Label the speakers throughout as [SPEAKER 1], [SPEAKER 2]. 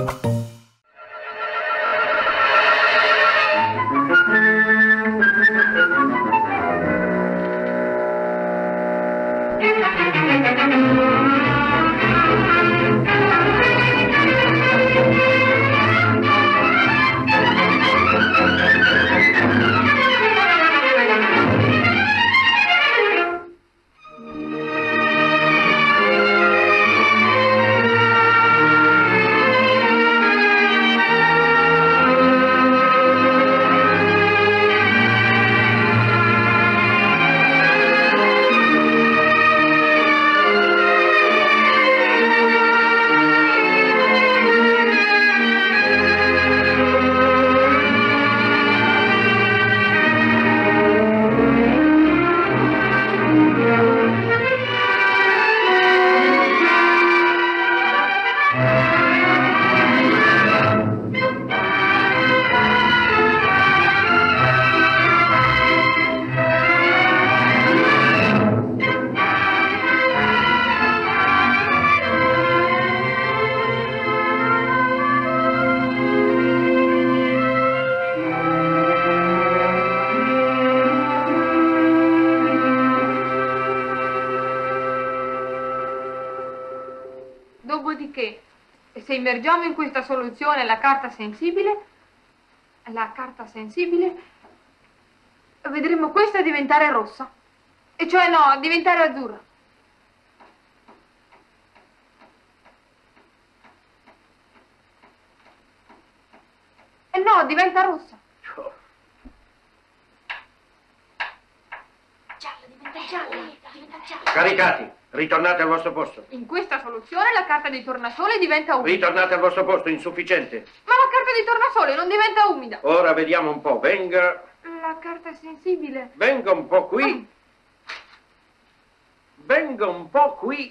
[SPEAKER 1] Dopodiché, se immergiamo in questa soluzione la carta sensibile, vedremo questa diventare rossa. E cioè no, diventare azzurra. E no, diventa rossa.
[SPEAKER 2] Gialla, diventa gialla, diventa gialla.
[SPEAKER 3] Caricati, ritornate al vostro posto.
[SPEAKER 1] In questa soluzione la carta di tornasole diventa umida.
[SPEAKER 3] Ritornate al vostro posto, insufficiente.
[SPEAKER 1] Ma la carta di tornasole non diventa umida.
[SPEAKER 3] Ora vediamo un po', venga.
[SPEAKER 1] La carta sensibile.
[SPEAKER 3] Venga un po' qui. Venga un po' qui.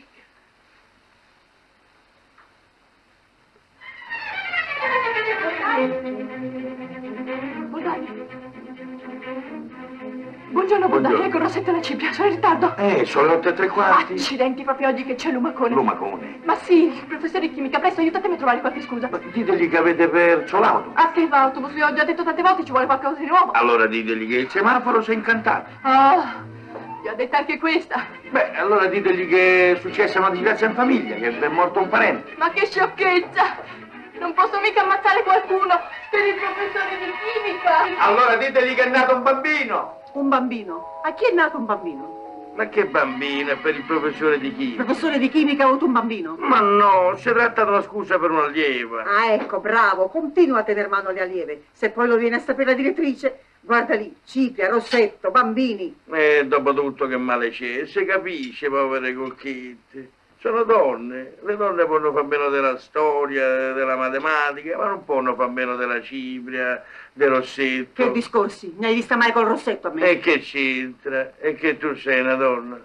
[SPEAKER 4] Buongiorno, Bodani, ecco Rossetto alla cipria, sono in ritardo.
[SPEAKER 5] Sono le 8:15.
[SPEAKER 4] Accidenti, proprio oggi che c'è l'umacone.
[SPEAKER 5] L'umacone?
[SPEAKER 4] Ma sì, il professore di chimica, presto, aiutatemi a trovare qualche scusa.
[SPEAKER 5] Ma ditegli che avete perso l'auto.
[SPEAKER 4] Ah, che autobus, vi ho già detto tante volte, ci vuole qualcosa di nuovo.
[SPEAKER 5] Allora ditegli che il semaforo si è incantato.
[SPEAKER 4] Ah, vi ho detto anche questa.
[SPEAKER 5] Beh, allora ditegli che è successa una disgrazia in famiglia, che è morto un parente.
[SPEAKER 4] Ma che sciocchezza! Non posso mica ammazzare qualcuno per il professore di chimica.
[SPEAKER 5] Allora ditegli che è nato un bambino.
[SPEAKER 4] Un bambino? A chi è nato un bambino?
[SPEAKER 5] Ma che bambino? È per il professore di chimica.
[SPEAKER 4] Il professore di chimica ha avuto un bambino?
[SPEAKER 5] Ma no, si tratta di una scusa per un'allieva.
[SPEAKER 6] Ah, ecco, bravo, continua a tener mano alle allieve. Se poi lo viene a sapere la direttrice, guarda lì, Cipria, Rossetto, bambini.
[SPEAKER 5] Dopo tutto che male c'è, si capisce, povere cocchette. Sono donne, le donne possono far meno della storia, della matematica, ma non possono far meno della Cipria, del Rossetto.
[SPEAKER 6] Che discorsi? Ne hai vista mai col Rossetto a me?
[SPEAKER 5] E che c'entra? E che tu sei una donna.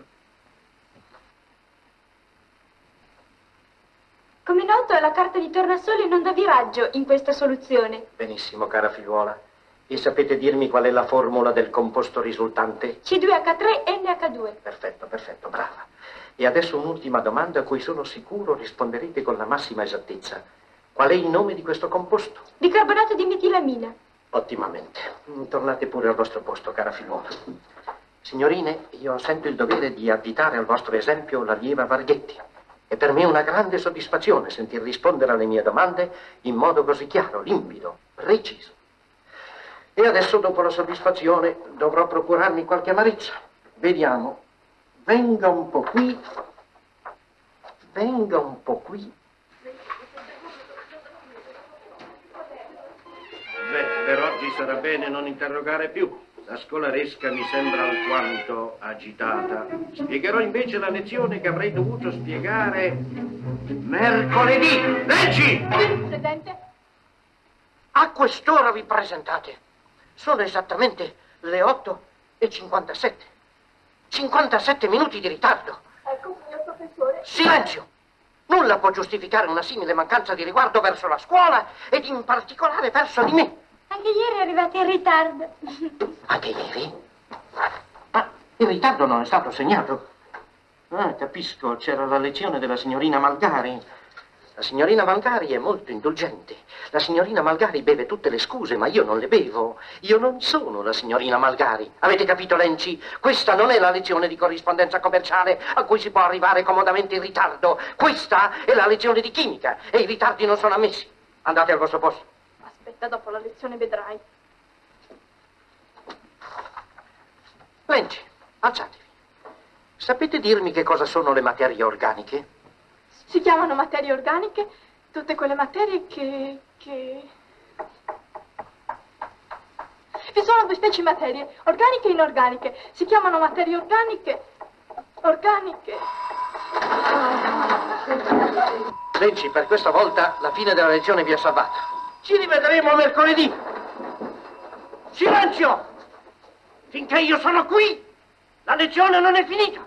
[SPEAKER 2] Come noto, la carta di tornasole non dà viraggio in questa soluzione.
[SPEAKER 3] Benissimo, cara figliuola. E sapete dirmi qual è la formula del composto risultante?
[SPEAKER 2] C2H3NH2.
[SPEAKER 3] Perfetto, perfetto, brava. E adesso un'ultima domanda a cui sono sicuro risponderete con la massima esattezza. Qual è il nome di questo composto?
[SPEAKER 2] Bicarbonato di metilamina.
[SPEAKER 3] Ottimamente. Tornate pure al vostro posto, cara figliuola. Signorine, io sento il dovere di additare al vostro esempio l'allieva Varghetti. È per me una grande soddisfazione sentir rispondere alle mie domande in modo così chiaro, limpido, preciso. E adesso, dopo la soddisfazione, dovrò procurarmi qualche amarezza. Vediamo. Venga un po' qui. Venga un po' qui. Beh, per oggi sarà bene non interrogare più. La scolaresca mi sembra alquanto agitata. Spiegherò invece la lezione che avrei dovuto spiegare mercoledì. Leggi!
[SPEAKER 4] Presente?
[SPEAKER 3] A quest'ora vi presentate. Sono esattamente le 8:57. 57 minuti di ritardo.
[SPEAKER 4] Ecco, signor professore.
[SPEAKER 3] Silenzio! Nulla può giustificare una simile mancanza di riguardo verso la scuola ed in particolare verso di me.
[SPEAKER 2] Anche ieri arrivate in ritardo.
[SPEAKER 3] Anche ieri? Ma il ritardo non è stato segnato. Ah, capisco, c'era la lezione della signorina Malgari. La signorina Malgari è molto indulgente. La signorina Malgari beve tutte le scuse, ma io non le bevo. Io non sono la signorina Malgari. Avete capito, Lenci? Questa non è la lezione di corrispondenza commerciale a cui si può arrivare comodamente in ritardo. Questa è la lezione di chimica e i ritardi non sono ammessi. Andate al vostro posto.
[SPEAKER 2] Aspetta, dopo la lezione vedrai.
[SPEAKER 3] Lenci, alzatevi. Sapete dirmi che cosa sono le materie organiche?
[SPEAKER 2] Si chiamano materie organiche tutte quelle materie che... Vi sono due specie di materie, organiche e inorganiche. Si chiamano materie organiche...
[SPEAKER 3] Lenci, per questa volta la fine della lezione vi è salvata. Ci rivedremo mercoledì. Silenzio! Finché io sono qui, la lezione non è finita.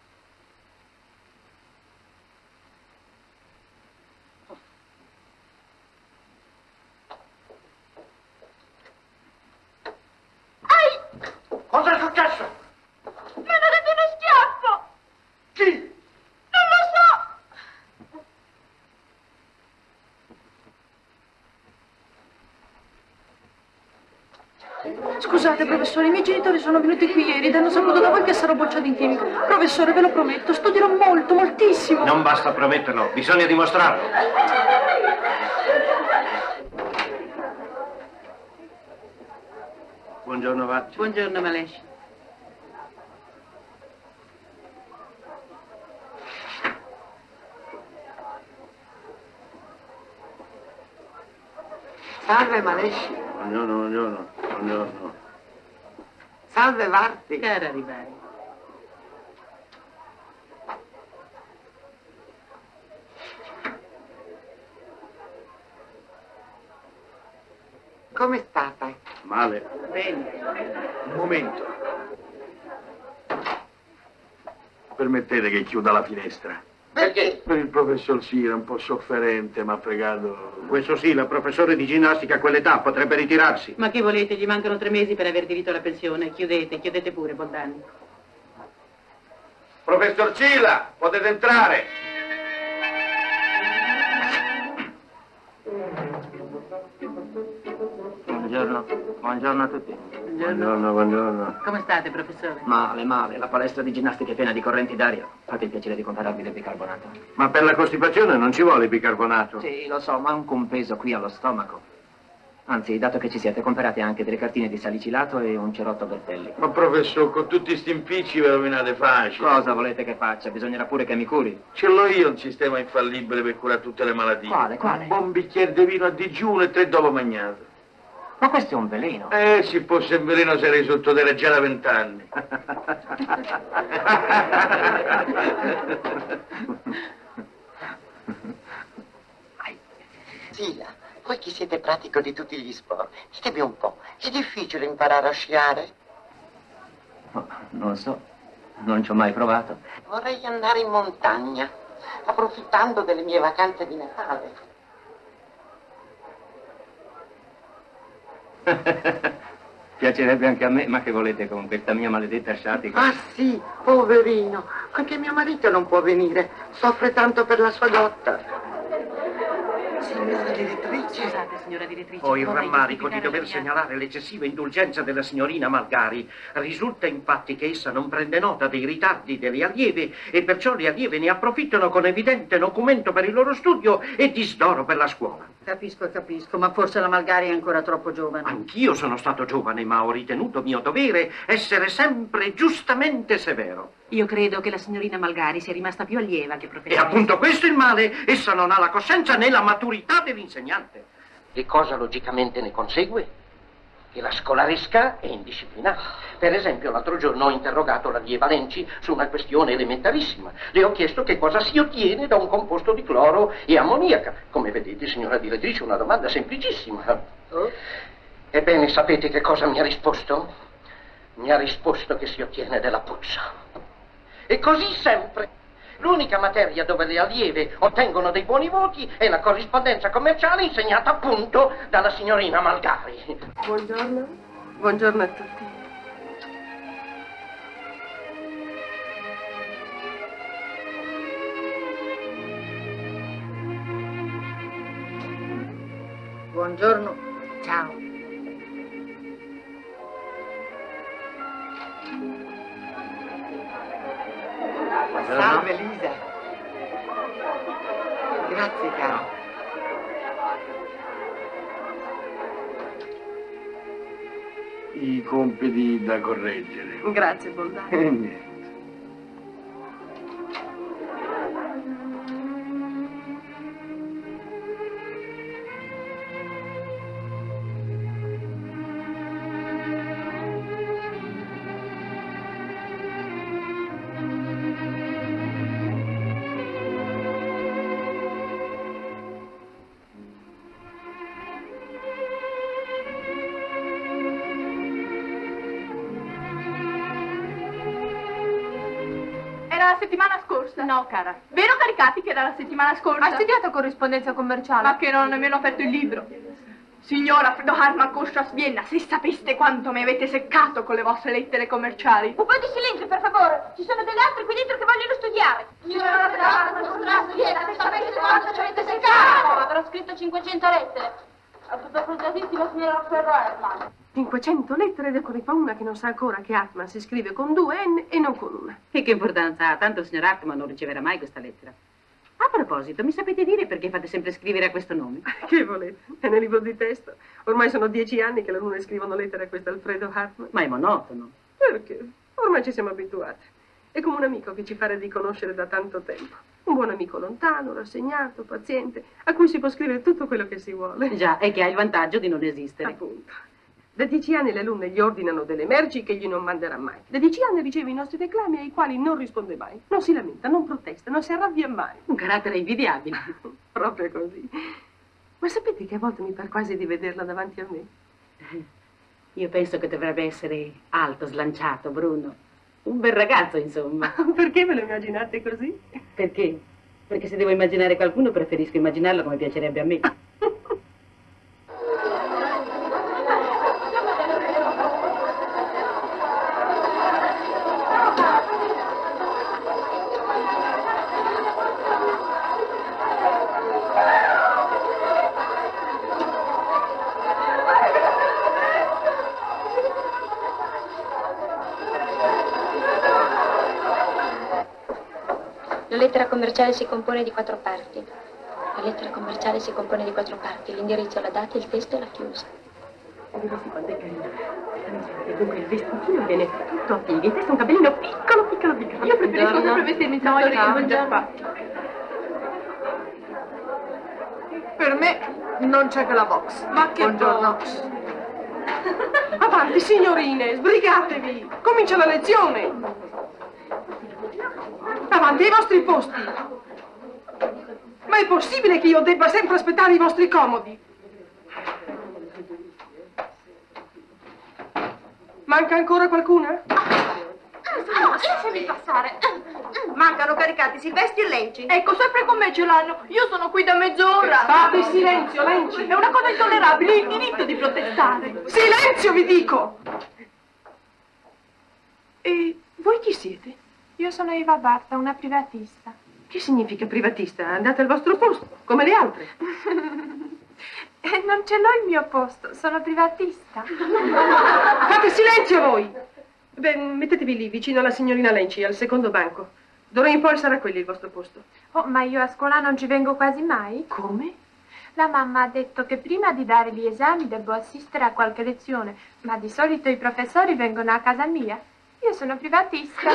[SPEAKER 3] Cosa è successo?
[SPEAKER 2] Mi hanno dato uno schiaffo!
[SPEAKER 3] Chi?
[SPEAKER 2] Non lo so!
[SPEAKER 7] Scusate, professore, i miei genitori sono venuti qui ieri ed hanno saputo da voi che sarò bocciata in chimica. Professore, ve lo prometto, studierò molto, moltissimo.
[SPEAKER 3] Non basta prometterlo, bisogna dimostrarlo. Buongiorno, Vacci.
[SPEAKER 7] Buongiorno, Malesci.
[SPEAKER 8] Salve Malesci.
[SPEAKER 5] Buongiorno.
[SPEAKER 8] Salve Varti.
[SPEAKER 7] Cara Ribari.
[SPEAKER 8] Come state?
[SPEAKER 5] Male.
[SPEAKER 7] Bene.
[SPEAKER 5] Un momento. Permettete che chiuda la finestra.
[SPEAKER 3] Perché?
[SPEAKER 5] Per il professor Sira, un po' sofferente, mi ha pregato...
[SPEAKER 3] Questo sì, il professore di ginnastica a quell'età potrebbe ritirarsi.
[SPEAKER 7] Ma che volete? Gli mancano 3 mesi per aver diritto alla pensione. Chiudete pure, Boldani.
[SPEAKER 5] Professor Cila, potete entrare.
[SPEAKER 3] Buongiorno a tutti.
[SPEAKER 5] Buongiorno.
[SPEAKER 7] Come state, professore?
[SPEAKER 9] Male. La palestra di ginnastica è piena di correnti d'aria. Fate il piacere di compararvi del bicarbonato.
[SPEAKER 5] Ma per la costipazione non ci vuole bicarbonato.
[SPEAKER 9] Sì, lo so, ma un compeso qui allo stomaco. Anzi, dato che ci siete, comprate anche delle cartine di salicilato e un cerotto Bertelli.
[SPEAKER 5] Ma professor, con tutti sti impicci ve lo rovinate facile.
[SPEAKER 9] Cosa volete che faccia? Bisognerà pure che mi curi.
[SPEAKER 5] Ce l'ho io un sistema infallibile per curare tutte le malattie.
[SPEAKER 9] Quale?
[SPEAKER 5] Un buon bicchiere di vino a digiuno e 3 dopo mangiato.
[SPEAKER 9] Ma questo è un veleno.
[SPEAKER 5] Se fosse un veleno sarei sottoterra già da 20 anni.
[SPEAKER 8] Sila, voi che siete pratico di tutti gli sport, ditemi un po', è difficile imparare a sciare?
[SPEAKER 9] Oh, non so, non ci ho mai provato.
[SPEAKER 8] Vorrei andare in montagna, approfittando delle mie vacanze di Natale.
[SPEAKER 9] Piacerebbe anche a me, ma che volete con questa mia maledetta sciatica?
[SPEAKER 8] Ah sì, poverino, anche mio marito non può venire, soffre tanto per la sua gotta. Signora direttrice.
[SPEAKER 7] Scusate, signora direttrice.
[SPEAKER 3] Ho il
[SPEAKER 7] vorrei
[SPEAKER 3] rammarico di
[SPEAKER 7] giustificare
[SPEAKER 3] dover
[SPEAKER 7] la mia-
[SPEAKER 3] segnalare l'eccessiva indulgenza della signorina Malgari. Risulta infatti che essa non prende nota dei ritardi delle allieve e perciò le allieve ne approfittano con evidente nocumento per il loro studio e disdoro per la scuola.
[SPEAKER 6] Capisco, ma forse la Malgari è ancora troppo giovane.
[SPEAKER 3] Anch'io sono stato giovane, ma ho ritenuto mio dovere essere sempre giustamente severo.
[SPEAKER 7] Io credo che la signorina Malgari sia rimasta più allieva che
[SPEAKER 3] E
[SPEAKER 7] professoressa.
[SPEAKER 3] appunto questo è il male. Essa non ha la coscienza né la maturità dell'insegnante. E cosa logicamente ne consegue? Che la scolaresca è indisciplinata. Per esempio, l'altro giorno ho interrogato l'allieva Lenci su una questione elementarissima. Le ho chiesto che cosa si ottiene da un composto di cloro e ammoniaca. Come vedete, signora direttrice, una domanda semplicissima. Ebbene, sapete che cosa mi ha risposto? Mi ha risposto che si ottiene della puzza. E così sempre. L'unica materia dove le allieve ottengono dei buoni voti è la corrispondenza commerciale insegnata appunto dalla signorina Malgari.
[SPEAKER 4] Buongiorno. Buongiorno a tutti.
[SPEAKER 6] Buongiorno.
[SPEAKER 8] Ciao. Salve Lisa. Grazie caro.
[SPEAKER 5] I compiti da correggere.
[SPEAKER 7] Grazie, Boldani.
[SPEAKER 5] Niente.
[SPEAKER 2] Era la settimana scorsa.
[SPEAKER 1] No, cara.
[SPEAKER 2] Vero Caricati che era la settimana scorsa?
[SPEAKER 1] Hai studiato corrispondenza commerciale?
[SPEAKER 2] Ma che non ho nemmeno aperto il libro. Signora Fredo Hartmann Kostas Vienna, se sapeste quanto mi avete seccato con le vostre lettere commerciali.
[SPEAKER 4] Un po' di silenzio, per favore. Ci sono degli altri qui dentro che vogliono studiare. Signora Fredo Hartmann Kostas Vienna, se sapeste quanto ci avete seccato. Avrò scritto 500 lettere. A tutto presentissima signora Fredo Hartmann.
[SPEAKER 7] 500 lettere ed eccone qua una che non sa ancora che Hartmann si scrive con 2 N e non con una.
[SPEAKER 10] E che importanza ha? Tanto il signor Hartmann non riceverà mai questa lettera. A proposito, mi sapete dire perché fate sempre scrivere a questo nome?
[SPEAKER 7] Che volete? È nel libro di testo. Ormai sono 10 anni che le lune scrivono lettere a questo Alfredo Hartmann.
[SPEAKER 10] Ma è monotono.
[SPEAKER 7] Perché? Ormai ci siamo abituati. È come un amico che ci pare di conoscere da tanto tempo. Un buon amico lontano, rassegnato, paziente, a cui si può scrivere tutto quello che si vuole.
[SPEAKER 10] Già, e che ha il vantaggio di non esistere.
[SPEAKER 7] Appunto. Da 10 anni le alunne gli ordinano delle merci che egli non manderà mai. Da 10 anni riceve i nostri reclami ai quali non risponde mai. Non si lamenta, non protesta, non si arrabbia mai.
[SPEAKER 10] Un carattere invidiabile.
[SPEAKER 7] Proprio così. Ma sapete che a volte mi par quasi di vederla davanti a me?
[SPEAKER 10] Io penso che dovrebbe essere alto, slanciato, bruno. Un bel ragazzo, insomma.
[SPEAKER 7] Perché ve lo immaginate così?
[SPEAKER 10] Perché? Perché se devo immaginare qualcuno preferisco immaginarlo come piacerebbe a me.
[SPEAKER 4] La lettera commerciale si compone di 4 parti. La lettera commerciale si compone di 4 parti. L'indirizzo, la data, il testo e la chiusa.
[SPEAKER 7] Vedi quanto è carina. E dunque il vestitino viene tutto a pieghe. Il testo è un capellino piccolo, piccolo, piccolo.
[SPEAKER 1] Io preferisco sempre vestirmi in salotto già fatto.
[SPEAKER 6] Per me non c'è che la box.
[SPEAKER 1] Ma che
[SPEAKER 6] Buongiorno.
[SPEAKER 7] Avanti, signorine, sbrigatevi. Comincia la lezione. Avanti ai vostri posti. Ma è possibile che io debba sempre aspettare i vostri comodi? Manca ancora qualcuna?
[SPEAKER 2] Lasciami passare.
[SPEAKER 6] Mancano Caricati, Silvestri e Lenci.
[SPEAKER 2] Ecco, sempre con me ce l'hanno. Io sono qui da mezz'ora.
[SPEAKER 7] Fate silenzio, Lenci.
[SPEAKER 2] È una cosa intollerabile, il diritto di protestare.
[SPEAKER 7] Silenzio, vi dico! E voi chi siete?
[SPEAKER 1] Io sono Eva Barta, una privatista.
[SPEAKER 7] Che significa privatista? Andate al vostro posto, come le altre.
[SPEAKER 1] E non ce l'ho il mio posto, sono privatista.
[SPEAKER 7] Fate silenzio voi! Beh, mettetevi lì, vicino alla signorina Lenci, al secondo banco. D'ora in poi sarà quello il vostro posto.
[SPEAKER 1] Oh, ma io a scuola non ci vengo quasi mai.
[SPEAKER 7] Come?
[SPEAKER 1] La mamma ha detto che prima di dare gli esami devo assistere a qualche lezione, ma di solito i professori vengono a casa mia. Io sono privatista.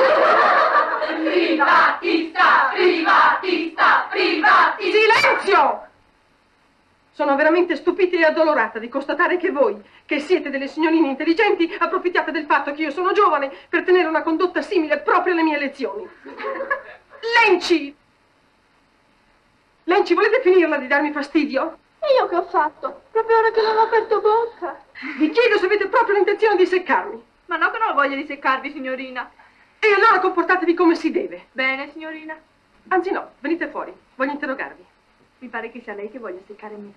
[SPEAKER 2] Privatista, privatista, privatista.
[SPEAKER 7] Silenzio! Sono veramente stupita e addolorata di constatare che voi, che siete delle signorine intelligenti, approfittate del fatto che io sono giovane per tenere una condotta simile proprio alle mie lezioni. Lenci! Lenci, volete finirla di darmi fastidio?
[SPEAKER 2] E io che ho fatto? Proprio ora che non ho aperto bocca.
[SPEAKER 7] Vi chiedo se avete proprio l'intenzione di seccarmi.
[SPEAKER 2] Ma no che non ho voglia di seccarvi, signorina.
[SPEAKER 7] E allora comportatevi come si deve.
[SPEAKER 2] Bene, signorina.
[SPEAKER 7] Anzi no, venite fuori, voglio interrogarvi.
[SPEAKER 2] Mi pare che sia lei che voglia seccare me.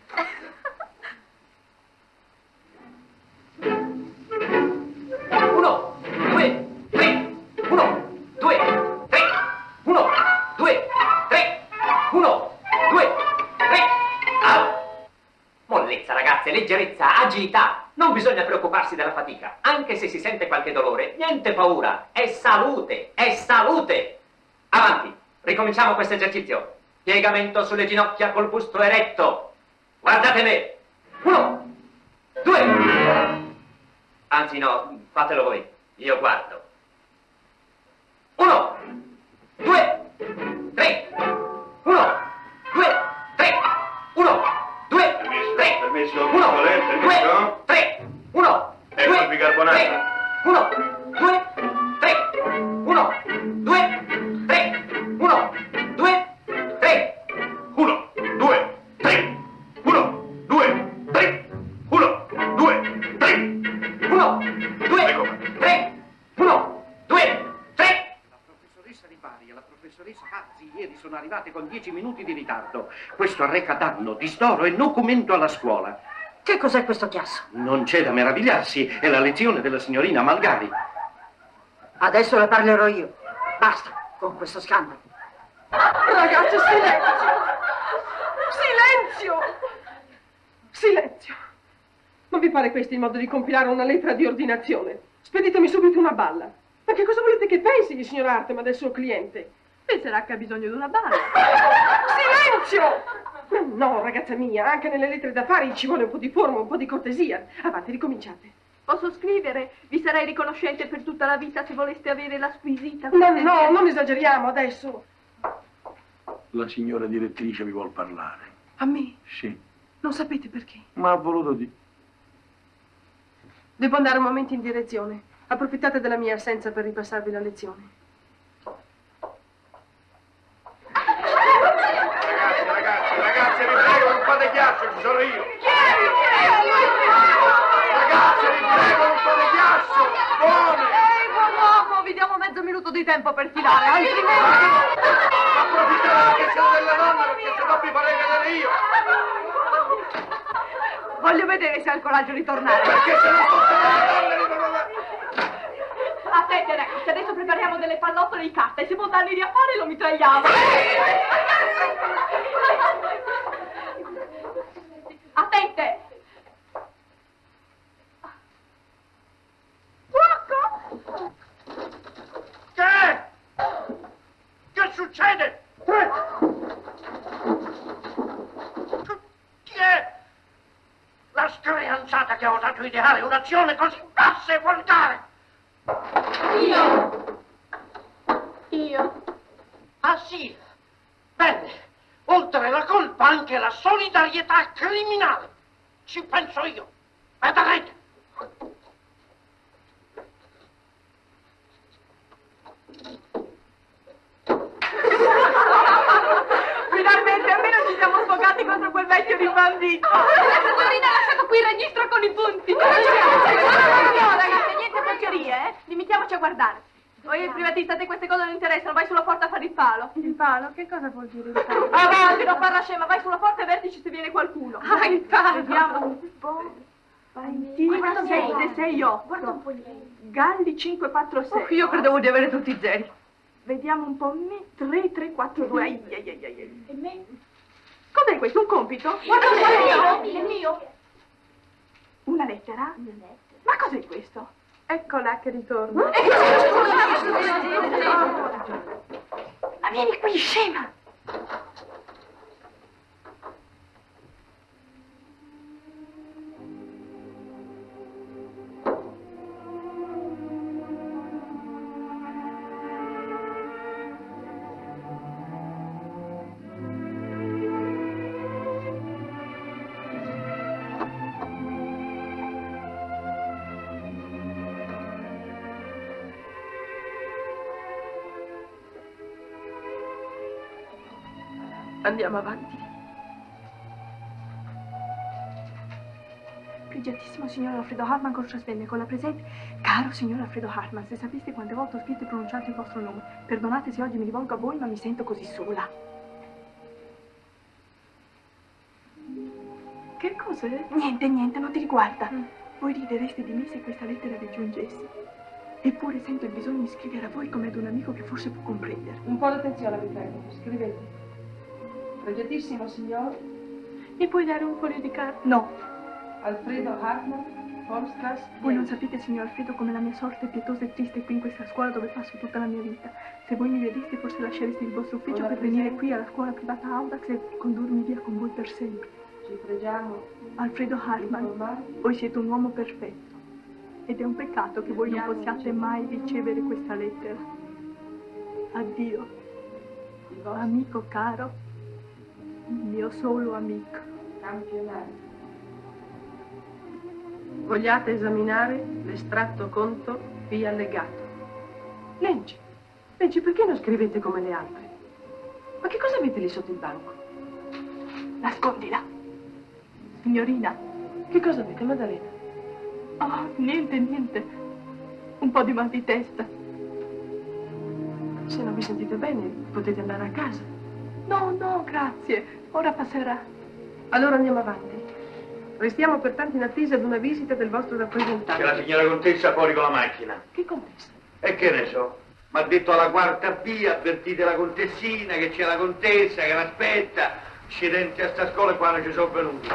[SPEAKER 3] 1, 2, 3. 1, 2, 3. 1, 2, 3. 1, 2, 3. Au!
[SPEAKER 9] Mollezza, ragazze, leggerezza, agilità. Non bisogna preoccuparsi della fatica. Anche se si sente qualche dolore, niente paura. È salute, è salute. Avanti, ricominciamo questo esercizio. Piegamento sulle ginocchia col busto eretto. Guardate me. 1, 2. Anzi no, fatelo voi. Io guardo. 1, 2, 3. 1, 2, 3. 1, 2, 3.
[SPEAKER 5] Permesso,
[SPEAKER 9] 1, 2, 3. 1, 2, 3. 1, 2, 3. 1, 2, 3. 1, 2, 3.
[SPEAKER 5] 1, 2, 3. 1, 2, 3. 1, 2, 3.
[SPEAKER 9] 1, 2, 3. 1, 2, 3.
[SPEAKER 3] La professoressa Ripari e la professoressa Hazzi ieri sono arrivate con 10 minuti di ritardo. Questo arreca danno, distoro e nocumento alla scuola.
[SPEAKER 6] Che cos'è questo chiasso?
[SPEAKER 3] Non c'è da meravigliarsi, è la lezione della signorina Malgari.
[SPEAKER 6] Adesso le parlerò io. Basta con questo scandalo.
[SPEAKER 7] Ragazzi, silenzio! Silenzio! Silenzio! Non vi pare questo il modo di compilare una lettera di ordinazione? Speditemi subito una balla. Ma che cosa volete che pensi il signor Hartman del suo cliente?
[SPEAKER 2] Penserà che ha bisogno di una balla.
[SPEAKER 7] Silenzio! No, ragazza mia, anche nelle lettere d'affari ci vuole un po' di forma, un po' di cortesia. Avanti, ricominciate.
[SPEAKER 2] Posso scrivere? Vi sarei riconoscente per tutta la vita se voleste avere la squisita.
[SPEAKER 7] No, non esageriamo adesso.
[SPEAKER 5] La signora direttrice vi vuol parlare.
[SPEAKER 7] A me?
[SPEAKER 5] Sì,
[SPEAKER 7] Non sapete perché?
[SPEAKER 5] ma ha voluto dire.
[SPEAKER 7] Devo andare un momento in direzione. Approfittate della mia assenza per ripassarvi la lezione.
[SPEAKER 5] Ragazzi, vi prego, non fate ghiaccio, ci sono io. Ragazzi, vi prego, non fate ghiaccio. Buone.
[SPEAKER 2] Ehi, buon uomo, vi diamo mezzo minuto di tempo per filare, altrimenti...
[SPEAKER 5] Approfittate che siete della nonna, perché se no vi farei vedere io.
[SPEAKER 2] Voglio vedere se ha il coraggio di tornare.
[SPEAKER 5] Perché se non fosse della nonna, vi farò...
[SPEAKER 2] Aspetta, ragazzi, adesso prepariamo delle pallottole di carta e se può darli a fare lo mitragliamo. Attente! Fuoco!
[SPEAKER 3] Che? Che succede? Chi è? La screanzata che ha osato ideare un'azione così bassa e volgare.
[SPEAKER 4] Io.
[SPEAKER 3] Ah sì? Bene, oltre la colpa anche la solidarietà criminale. Ci penso io. Vedrete.
[SPEAKER 2] Finalmente, almeno ci siamo sfogati contro quel vecchio rimbambito. Signorina, ha lasciato qui il registro con i punti. No, ragazzi, niente porcherie, eh? Limitiamoci a guardare. Voi il privatista, te queste cose non interessano, vai sulla porta a fare il palo.
[SPEAKER 1] Il palo? Che cosa vuol dire il palo?
[SPEAKER 2] Avanti, non far la scema, vai sulla porta e vertici se viene qualcuno.
[SPEAKER 1] Ah, il palo!
[SPEAKER 2] Vediamo un po'. Vantina 768.
[SPEAKER 4] Guarda un po' lì.
[SPEAKER 2] Galli 546.
[SPEAKER 1] Io credevo di avere tutti i zeri.
[SPEAKER 2] Vediamo un po' me. 3342. Ai.
[SPEAKER 4] E me?
[SPEAKER 2] Cos'è questo? Un compito?
[SPEAKER 4] Guarda un po' il mio.
[SPEAKER 2] Una lettera? Ma cos'è questo?
[SPEAKER 1] Eccola che ritorna.
[SPEAKER 2] Ma vieni qui, scema!
[SPEAKER 7] Andiamo avanti.
[SPEAKER 1] Pregiatissimo signor Alfredo Hartman contrassvenne con la presente. Caro signor Alfredo Hartman, se sapeste quante volte ho scritto e pronunciato il vostro nome, perdonate se oggi mi rivolgo a voi, ma mi sento così sola.
[SPEAKER 2] Che cos'è?
[SPEAKER 1] Niente, non ti riguarda. Voi ridereste di me se questa lettera vi giungesse. Eppure sento il bisogno di scrivere a voi come ad un amico che forse può comprendere.
[SPEAKER 7] Un po' d'attenzione, vi prego. Scrivete. Pregiatissimo signor.
[SPEAKER 2] Mi puoi dare un foglio di carta?
[SPEAKER 1] No.
[SPEAKER 7] Alfredo Hartmann, Holmstrasse.
[SPEAKER 1] Voi non sapete, signor Alfredo, come la mia sorte è pietosa e triste qui in questa scuola dove passo tutta la mia vita. Se voi mi vedeste, forse lascereste il vostro ufficio per venire qui alla scuola privata Audax e condurmi via con voi per sempre.
[SPEAKER 7] Ci preghiamo.
[SPEAKER 1] Alfredo Hartmann, voi siete un uomo perfetto. Ed è un peccato che voi non possiate mai ricevere questa lettera. Addio, amico caro, mio solo amico.
[SPEAKER 7] Campionato. Vogliate esaminare l'estratto conto vi allegato. Lenci, perché non scrivete come le altre? Ma che cosa avete lì sotto il banco?
[SPEAKER 1] Nascondila. Signorina.
[SPEAKER 7] Che cosa avete, Maddalena?
[SPEAKER 1] Oh, niente. Un po' di mal di testa.
[SPEAKER 7] Se non vi sentite bene, potete andare a casa.
[SPEAKER 1] No, grazie. Ora passerà.
[SPEAKER 7] Allora andiamo avanti. Restiamo pertanto in attesa di una visita del vostro rappresentante.
[SPEAKER 5] C'è la signora contessa fuori con la macchina.
[SPEAKER 7] Che contessa?
[SPEAKER 5] E che ne so? Mi ha detto alla quarta B, avvertite la contessina, che c'è la contessa, che l'aspetta. Accidenti a sta scuola e qua non ci sono venuti.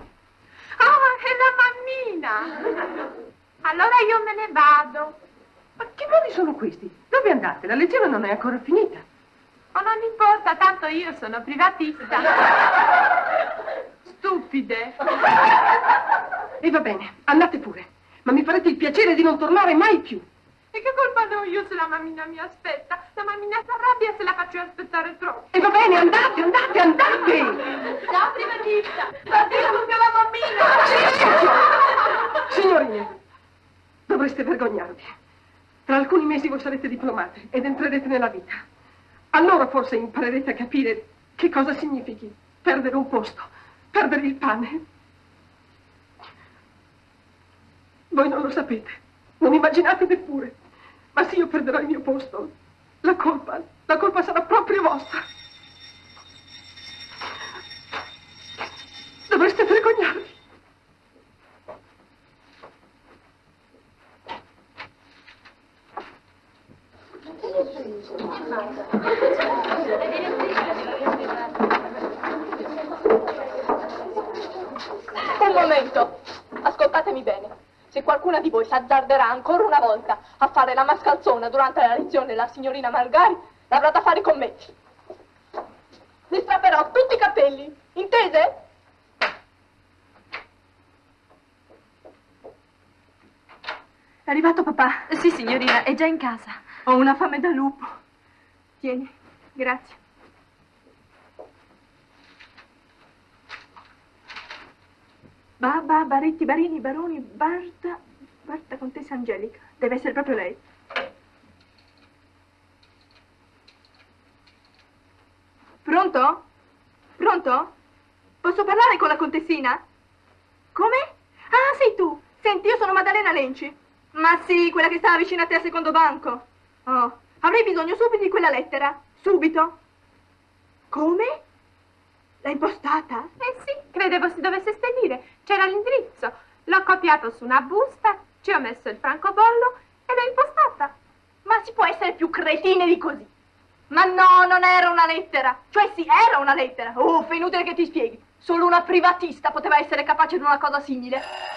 [SPEAKER 2] È la mammina! Allora io me ne vado.
[SPEAKER 7] Ma che modi sono questi? Dove andate? La lezione non è ancora finita.
[SPEAKER 2] Oh, non importa, tanto io sono privatista. Stupide.
[SPEAKER 7] E va bene, andate pure. Ma mi farete il piacere di non tornare mai più.
[SPEAKER 2] E che colpa ne ho io se la mammina mi aspetta? La mammina si arrabbia se la faccio aspettare troppo.
[SPEAKER 7] E va bene, andate!
[SPEAKER 4] Ciao, privatista.
[SPEAKER 2] Addio, proprio la mammina!
[SPEAKER 7] Silenzio! Signorine, dovreste vergognarvi. Tra alcuni mesi voi sarete diplomate ed entrerete nella vita. Allora forse imparerete a capire che cosa significhi perdere un posto, perdere il pane. Voi non lo sapete, non immaginate neppure. Ma se io perderò il mio posto, la colpa sarà proprio vostra. Dovreste vergognarvi.
[SPEAKER 2] Un momento, ascoltatemi bene. Se qualcuna di voi s'azzarderà ancora una volta a fare la mascalzona durante la lezione della signorina Margari, l'avrà da fare con me. Le strapperò tutti i capelli, intese?
[SPEAKER 1] È arrivato papà?
[SPEAKER 2] Sì, signorina, è già in casa.
[SPEAKER 1] Ho una fame da lupo. Tieni, grazie. Babà, Baretti, Barini, Baroni, Barta Contessa Angelica. Deve essere proprio lei. Pronto? Pronto? Posso parlare con la contessina? Come? Ah, sei tu. Senti, io sono Maddalena Lenci. Ma sì, quella che stava vicino a te al secondo banco. Oh, avrei bisogno subito di quella lettera. Subito. Come? L'hai impostata?
[SPEAKER 2] Eh sì, credevo si dovesse spedire. C'era l'indirizzo. L'ho copiato su una busta, ci ho messo il francobollo e l'ho impostata.
[SPEAKER 1] Ma si può essere più cretine di così? Ma no, non era una lettera. Cioè sì, era una lettera. Uff, è inutile che ti spieghi. Solo una privatista poteva essere capace di una cosa simile.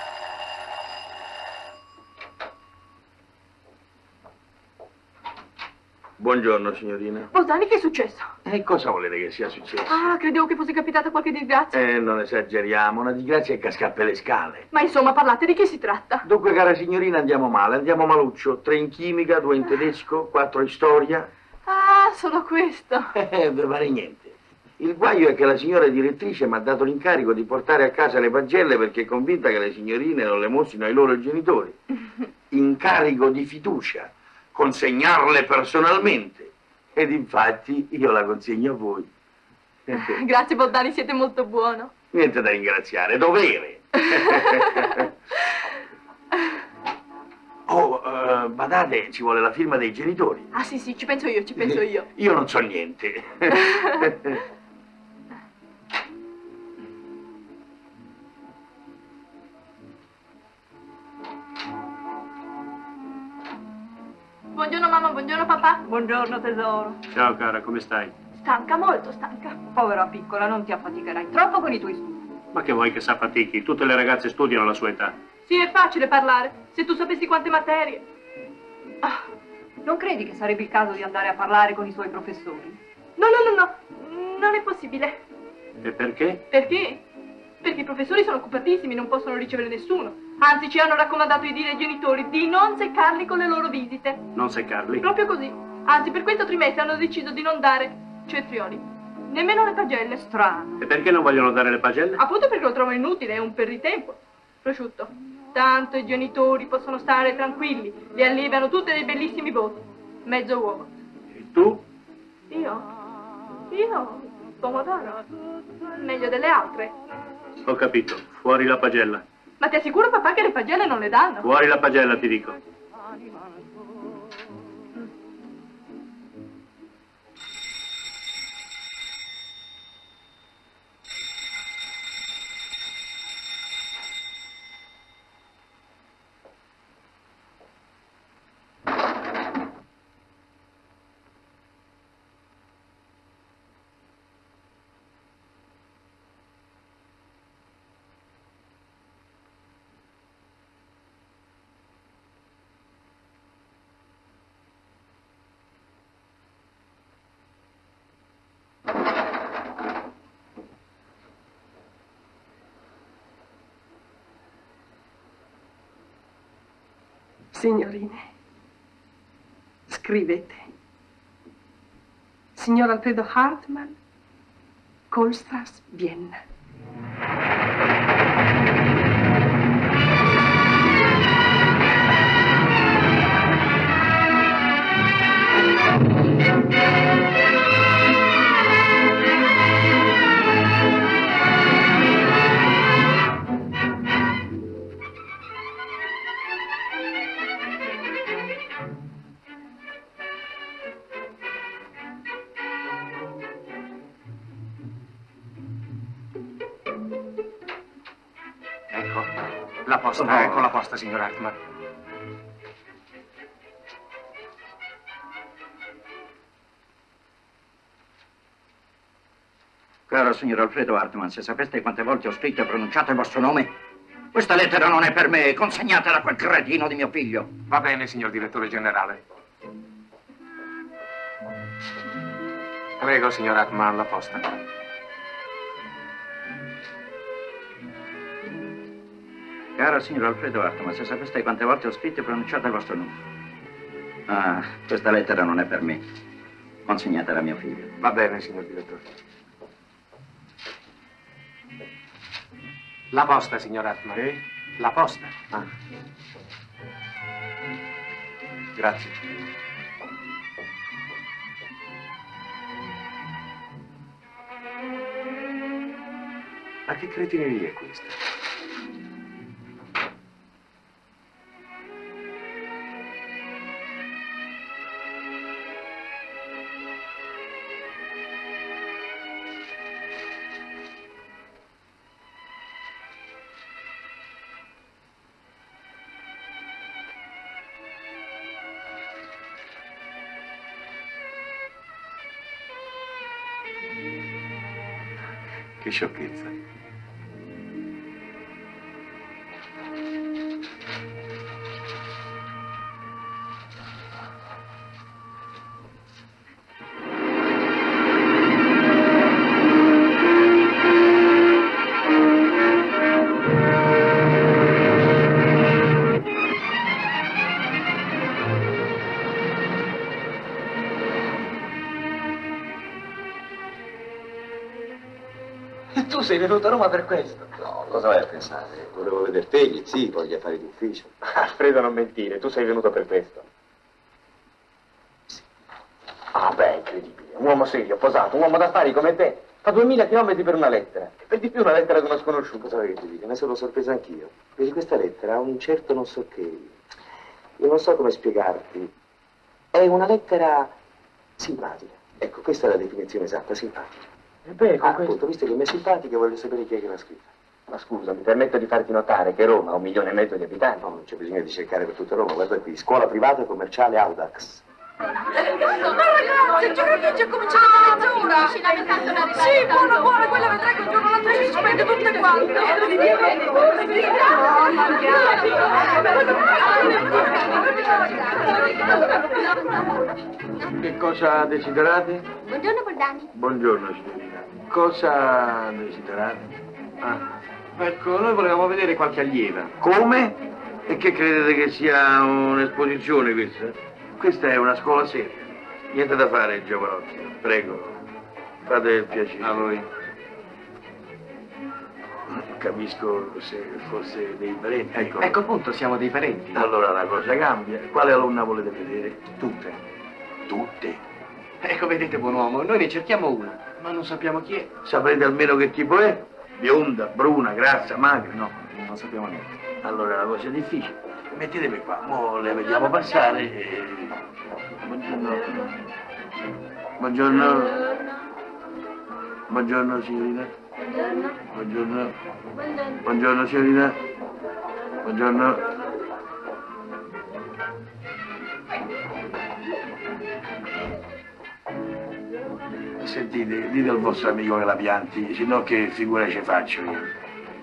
[SPEAKER 5] Buongiorno, signorina.
[SPEAKER 1] Bozzani, che è successo?
[SPEAKER 5] E cosa volete che sia successo?
[SPEAKER 1] Ah, credevo che fosse capitata qualche disgrazia.
[SPEAKER 5] Non esageriamo, una disgrazia è cascare per le scale.
[SPEAKER 1] Ma insomma, parlate, di che si tratta?
[SPEAKER 5] Dunque, cara signorina, andiamo male, andiamo maluccio. 3 in chimica, 2 in tedesco, 4 in storia.
[SPEAKER 1] Ah, solo questo.
[SPEAKER 5] Non vale niente. Il guaio è che la signora direttrice mi ha dato l'incarico di portare a casa le pagelle perché è convinta che le signorine non le mostrino ai loro genitori. Incarico di fiducia. Consegnarle personalmente. Ed infatti io la consegno a voi.
[SPEAKER 1] Grazie, Bozzani, siete molto buono.
[SPEAKER 5] Niente da ringraziare, dovere. Badate, ci vuole la firma dei genitori.
[SPEAKER 1] Ah, sì, ci penso io,
[SPEAKER 5] Io non so niente.
[SPEAKER 1] Buongiorno mamma, buongiorno papà.
[SPEAKER 11] Buongiorno tesoro.
[SPEAKER 12] Ciao cara, come stai?
[SPEAKER 1] Stanca, molto stanca.
[SPEAKER 11] Povera piccola, non ti affaticherai troppo con i tuoi studi. Ma che vuoi che s'affatichi? Tutte le ragazze studiano alla sua età.
[SPEAKER 1] Sì, è facile parlare. Se tu sapessi quante materie.
[SPEAKER 2] Non credi che sarebbe il caso di andare a parlare con i suoi professori?
[SPEAKER 1] No. Non è possibile.
[SPEAKER 11] E perché?
[SPEAKER 1] Perché? Perché i professori sono occupatissimi, non possono ricevere nessuno. Anzi, ci hanno raccomandato di dire ai genitori di non seccarli con le loro visite.
[SPEAKER 11] Non seccarli?
[SPEAKER 1] Proprio così. Anzi, per questo trimestre hanno deciso di non dare cetrioli. Nemmeno le pagelle.
[SPEAKER 2] Strano.
[SPEAKER 11] E perché non vogliono dare le pagelle?
[SPEAKER 1] Appunto perché lo trovano inutile, è un perditempo. Prosciutto. Tanto i genitori possono stare tranquilli. Li allieviano tutte dei bellissimi voti. Mezzo uovo.
[SPEAKER 11] E tu?
[SPEAKER 1] Io? Pomodoro. Meglio delle altre.
[SPEAKER 11] Ho capito. Fuori la pagella.
[SPEAKER 1] Ma ti assicuro, papà, che le pagelle non le danno.
[SPEAKER 11] Fuori la pagella, ti dico.
[SPEAKER 7] Signorine, scrivete. Signor Alfredo Hartmann, Kohlstrasse, Vienna.
[SPEAKER 3] La posta, ecco la posta, signor Hartmann.
[SPEAKER 12] Caro signor Alfredo Hartmann, se sapeste quante volte ho scritto e pronunciato il vostro nome, questa lettera non è per me, consegnatela a quel cretino di mio figlio.
[SPEAKER 3] Va bene, signor direttore generale. Prego, signor Hartmann, la posta.
[SPEAKER 12] Caro signor Alfredo Hartmann, se sapeste quante volte ho scritto e pronunciato il vostro nome. Ah, questa lettera non è per me. Consegnatela a mio figlio.
[SPEAKER 3] Va bene, signor direttore. La posta, signor Hartmann. La posta. Ah. Grazie. Ma che cretineria è questa? Che sciocchezza.
[SPEAKER 13] Tu sei venuto a Roma per questo?
[SPEAKER 14] No, cosa vai a pensare? Volevo vedere te, gli zii, poi gli affari d'ufficio.
[SPEAKER 13] Alfredo, non mentire, tu sei venuto per questo. Sì. Ah, beh, incredibile. Un uomo serio, posato, un uomo d'affari come te. Fa 2000 chilometri per una lettera. E per di più una lettera di uno sconosciuto.
[SPEAKER 14] Cosa vuoi che ti dica? Ne sono sorpreso anch'io. Vedi, questa lettera ha un certo non so che. Io non so come spiegarti. È una lettera simpatica. Ecco, questa è la definizione esatta, simpatica.
[SPEAKER 13] E beh, con questo...
[SPEAKER 14] appunto, visto che mi è simpatica, voglio sapere chi è che l'ha scritta.
[SPEAKER 13] Ma scusa, mi permetto di farti notare che Roma ha 1,5 milioni di abitanti.
[SPEAKER 14] No, non c'è bisogno di cercare per tutta Roma, guarda qui, scuola privata e commerciale Audax.
[SPEAKER 4] Ma ragazzi, il giovedì già cominciato a mezz'ora! Sì, buona, quella vedrai che un giorno l'altro si spende tutte
[SPEAKER 5] Che cosa desiderate?
[SPEAKER 4] Buongiorno, Boldani.
[SPEAKER 5] Buongiorno, signorina. Cosa desiderate?
[SPEAKER 11] Ah, ecco, noi volevamo vedere qualche allieva.
[SPEAKER 5] Come? E che credete che sia un'esposizione questa? Questa è una scuola seria. Niente da fare, giovanotti. Prego, fate il piacere.
[SPEAKER 11] A voi.
[SPEAKER 5] Capisco se fosse dei parenti.
[SPEAKER 11] Ecco appunto, siamo dei parenti.
[SPEAKER 5] Allora la cosa cambia. Quale alunna volete vedere?
[SPEAKER 11] Tutte.
[SPEAKER 5] Tutte?
[SPEAKER 11] Ecco, vedete, buon uomo, noi ne cerchiamo una, ma non sappiamo chi è.
[SPEAKER 5] Saprete almeno che tipo è? Bionda, bruna, grassa, magra?
[SPEAKER 11] No, non sappiamo niente.
[SPEAKER 5] Allora la cosa è difficile. Mettetevi qua, mo le vediamo passare e... Buongiorno. Buongiorno. Buongiorno signorina. Buongiorno. Buongiorno signorina. Buongiorno. Sentite, dite al vostro amico che la pianti, se no che figura ci faccio io.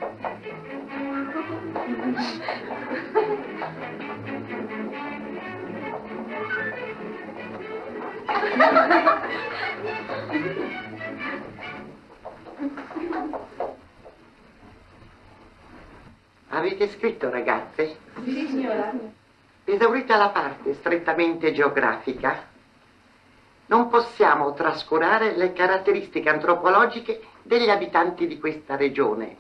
[SPEAKER 8] Avete scritto, ragazze?
[SPEAKER 4] Sì, signora.
[SPEAKER 8] Esaurita la parte strettamente geografica, non possiamo trascurare le caratteristiche antropologiche degli abitanti di questa regione.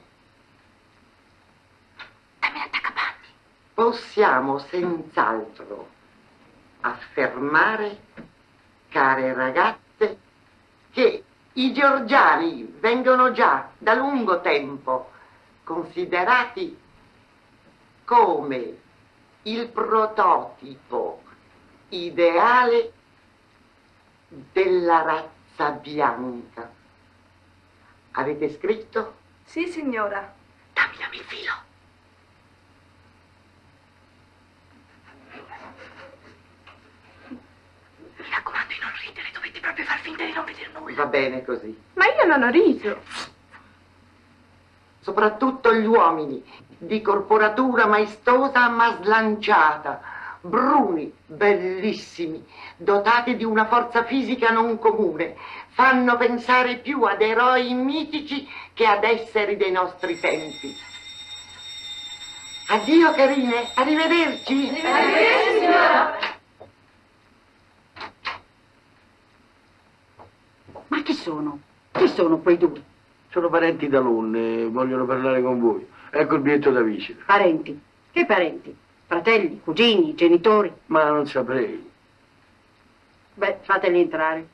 [SPEAKER 8] Dammi l'attaccapanni. Possiamo senz'altro affermare, care ragazze, che i georgiani vengono già da lungo tempo considerati come il prototipo ideale della razza bianca. Avete scritto?
[SPEAKER 1] Sì, signora.
[SPEAKER 8] Dammi il filo. Mi raccomando di non ridere, dovete proprio far finta di non vedere nulla. Va bene così.
[SPEAKER 1] Ma io non ho riso.
[SPEAKER 8] Soprattutto gli uomini, di corporatura maestosa ma slanciata, bruni, bellissimi, dotati di una forza fisica non comune, fanno pensare più ad eroi mitici che ad esseri dei nostri tempi. Addio carine, arrivederci.
[SPEAKER 4] Arrivederci, signora.
[SPEAKER 10] Ma chi sono? Chi sono quei due?
[SPEAKER 5] Sono parenti d'alunne, vogliono parlare con voi. Ecco il biglietto da visita.
[SPEAKER 10] Parenti? Che parenti? Fratelli, cugini, genitori?
[SPEAKER 5] Ma non saprei.
[SPEAKER 10] Beh, fateli entrare.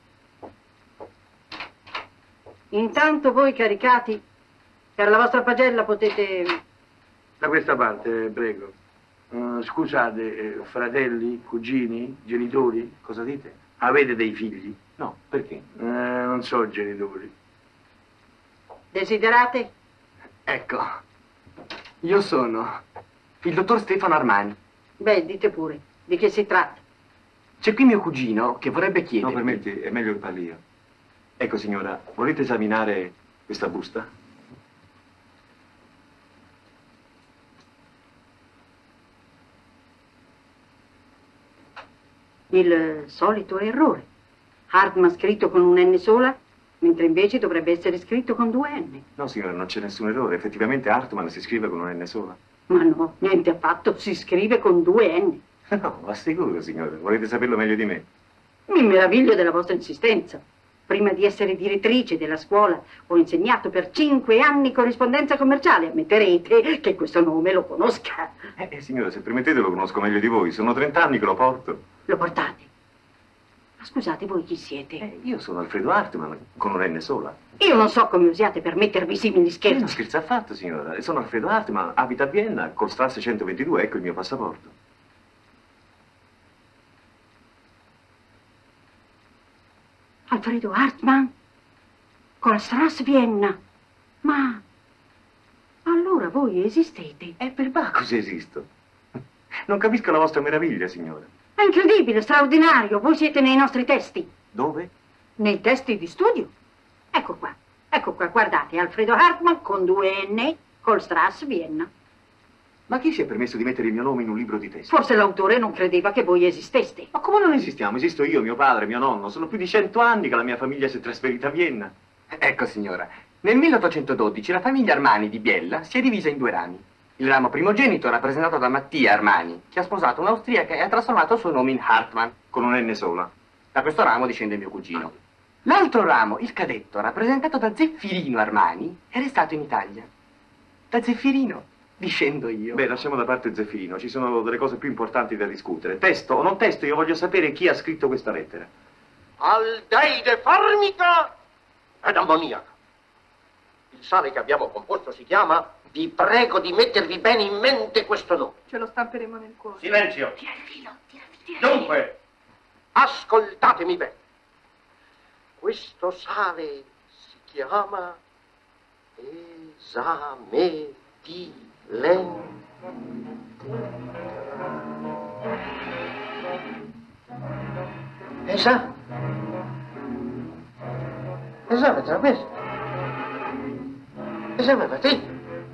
[SPEAKER 10] Intanto voi caricati, per la vostra pagella potete...
[SPEAKER 5] Da questa parte, prego. Scusate, fratelli, cugini, genitori?
[SPEAKER 11] Cosa dite?
[SPEAKER 5] Avete dei figli?
[SPEAKER 11] No, perché?
[SPEAKER 5] Non so, genitori.
[SPEAKER 10] Desiderate?
[SPEAKER 11] Ecco, io sono il dottor Stefano Armani.
[SPEAKER 10] Beh, dite pure, di che si tratta?
[SPEAKER 11] C'è qui mio cugino che vorrebbe chiedere...
[SPEAKER 15] No, permetti, è meglio che parli io. Ecco, signora, volete esaminare questa busta?
[SPEAKER 10] Il solito errore. Hartmann scritto con un N sola, mentre invece dovrebbe essere scritto con 2 N.
[SPEAKER 15] No, signora, non c'è nessun errore. Effettivamente Hartmann si scrive con un N sola.
[SPEAKER 10] Ma no, niente affatto, si scrive con 2 N.
[SPEAKER 15] No, ma sicuro, signora. Volete saperlo meglio di me?
[SPEAKER 10] Mi meraviglio della vostra insistenza. Prima di essere direttrice della scuola ho insegnato per 5 anni corrispondenza commerciale. Ammetterete che questo nome lo conosca.
[SPEAKER 15] Signora, se permettete lo conosco meglio di voi. Sono 30 anni che lo porto.
[SPEAKER 10] Lo portate? Ma scusate, voi chi siete?
[SPEAKER 15] Io sono Alfredo Hartmann, con un N sola.
[SPEAKER 10] Io non so come usiate permettervi simili scherzi.
[SPEAKER 15] Non scherzo affatto, signora. Sono Alfredo Hartmann, abito a Vienna, col Strasse 122, ecco il mio passaporto.
[SPEAKER 10] Alfredo Hartmann? Con la Strasse Vienna? Ma... allora voi esistete?
[SPEAKER 15] Per Bacchus esisto. Non capisco la vostra meraviglia, signora.
[SPEAKER 10] È incredibile, straordinario. Voi siete nei nostri testi.
[SPEAKER 15] Dove?
[SPEAKER 10] Nei testi di studio. Ecco qua. Ecco qua, guardate, Alfredo Hartmann con 2 N, col Strass, Vienna.
[SPEAKER 15] Ma chi si è permesso di mettere il mio nome in un libro di testo?
[SPEAKER 10] Forse l'autore non credeva che voi esisteste.
[SPEAKER 15] Ma come non esistiamo? Esisto io, mio padre, mio nonno. Sono più di 100 anni che la mia famiglia si è trasferita a Vienna.
[SPEAKER 11] Ecco, signora, nel 1812 la famiglia Armani di Biella si è divisa in 2 rami. Il ramo primogenito rappresentato da Mattia Armani, che ha sposato un'austriaca e ha trasformato il suo nome in Hartmann.
[SPEAKER 15] Con un N sola.
[SPEAKER 11] Da questo ramo discende mio cugino. L'altro ramo, il cadetto, rappresentato da Zeffirino Armani, è restato in Italia. Da Zeffirino discendo io.
[SPEAKER 15] Beh, lasciamo da parte Zeffirino, ci sono delle cose più importanti da discutere. Testo o non testo, io voglio sapere chi ha scritto questa lettera.
[SPEAKER 3] Aldeide farmica ed ammoniaca. Il sale che abbiamo composto si chiama... Vi prego di mettervi bene in mente questo nome.
[SPEAKER 1] Ce lo stamperemo nel cuore.
[SPEAKER 3] Silenzio.
[SPEAKER 4] Tira il filo, tira il filo.
[SPEAKER 3] Dunque, ascoltatemi bene. Questo sale si chiama esametilente. Esame tra me. Esame Matilde.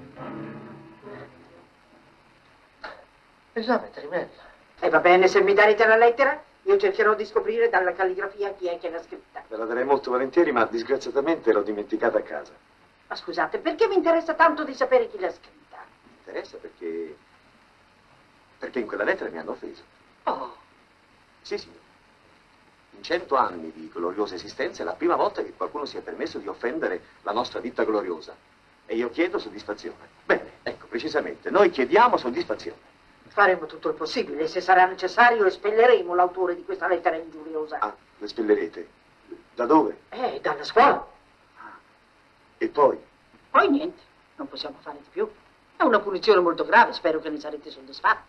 [SPEAKER 3] Esame Trimella.
[SPEAKER 10] E va bene, se mi darete la lettera, io cercherò di scoprire dalla calligrafia chi è che l'ha scritta.
[SPEAKER 14] Ve la darei molto volentieri, ma disgraziatamente l'ho dimenticata a casa.
[SPEAKER 10] Ma scusate, perché vi interessa tanto di sapere chi l'ha scritta?
[SPEAKER 14] Mi interessa perché in quella lettera mi hanno offeso.
[SPEAKER 10] Oh.
[SPEAKER 14] Sì, signor. In 100 anni di gloriosa esistenza è la prima volta che qualcuno si è permesso di offendere la nostra ditta gloriosa. E io chiedo soddisfazione. Bene, ecco, precisamente, noi chiediamo soddisfazione.
[SPEAKER 10] Faremo tutto il possibile e se sarà necessario espelleremo l'autore di questa lettera ingiuriosa.
[SPEAKER 14] Ah, lo espellerete? Da dove?
[SPEAKER 10] Dalla scuola.
[SPEAKER 14] E poi?
[SPEAKER 10] Poi niente, non possiamo fare di più. È una punizione molto grave, spero che ne sarete soddisfatti.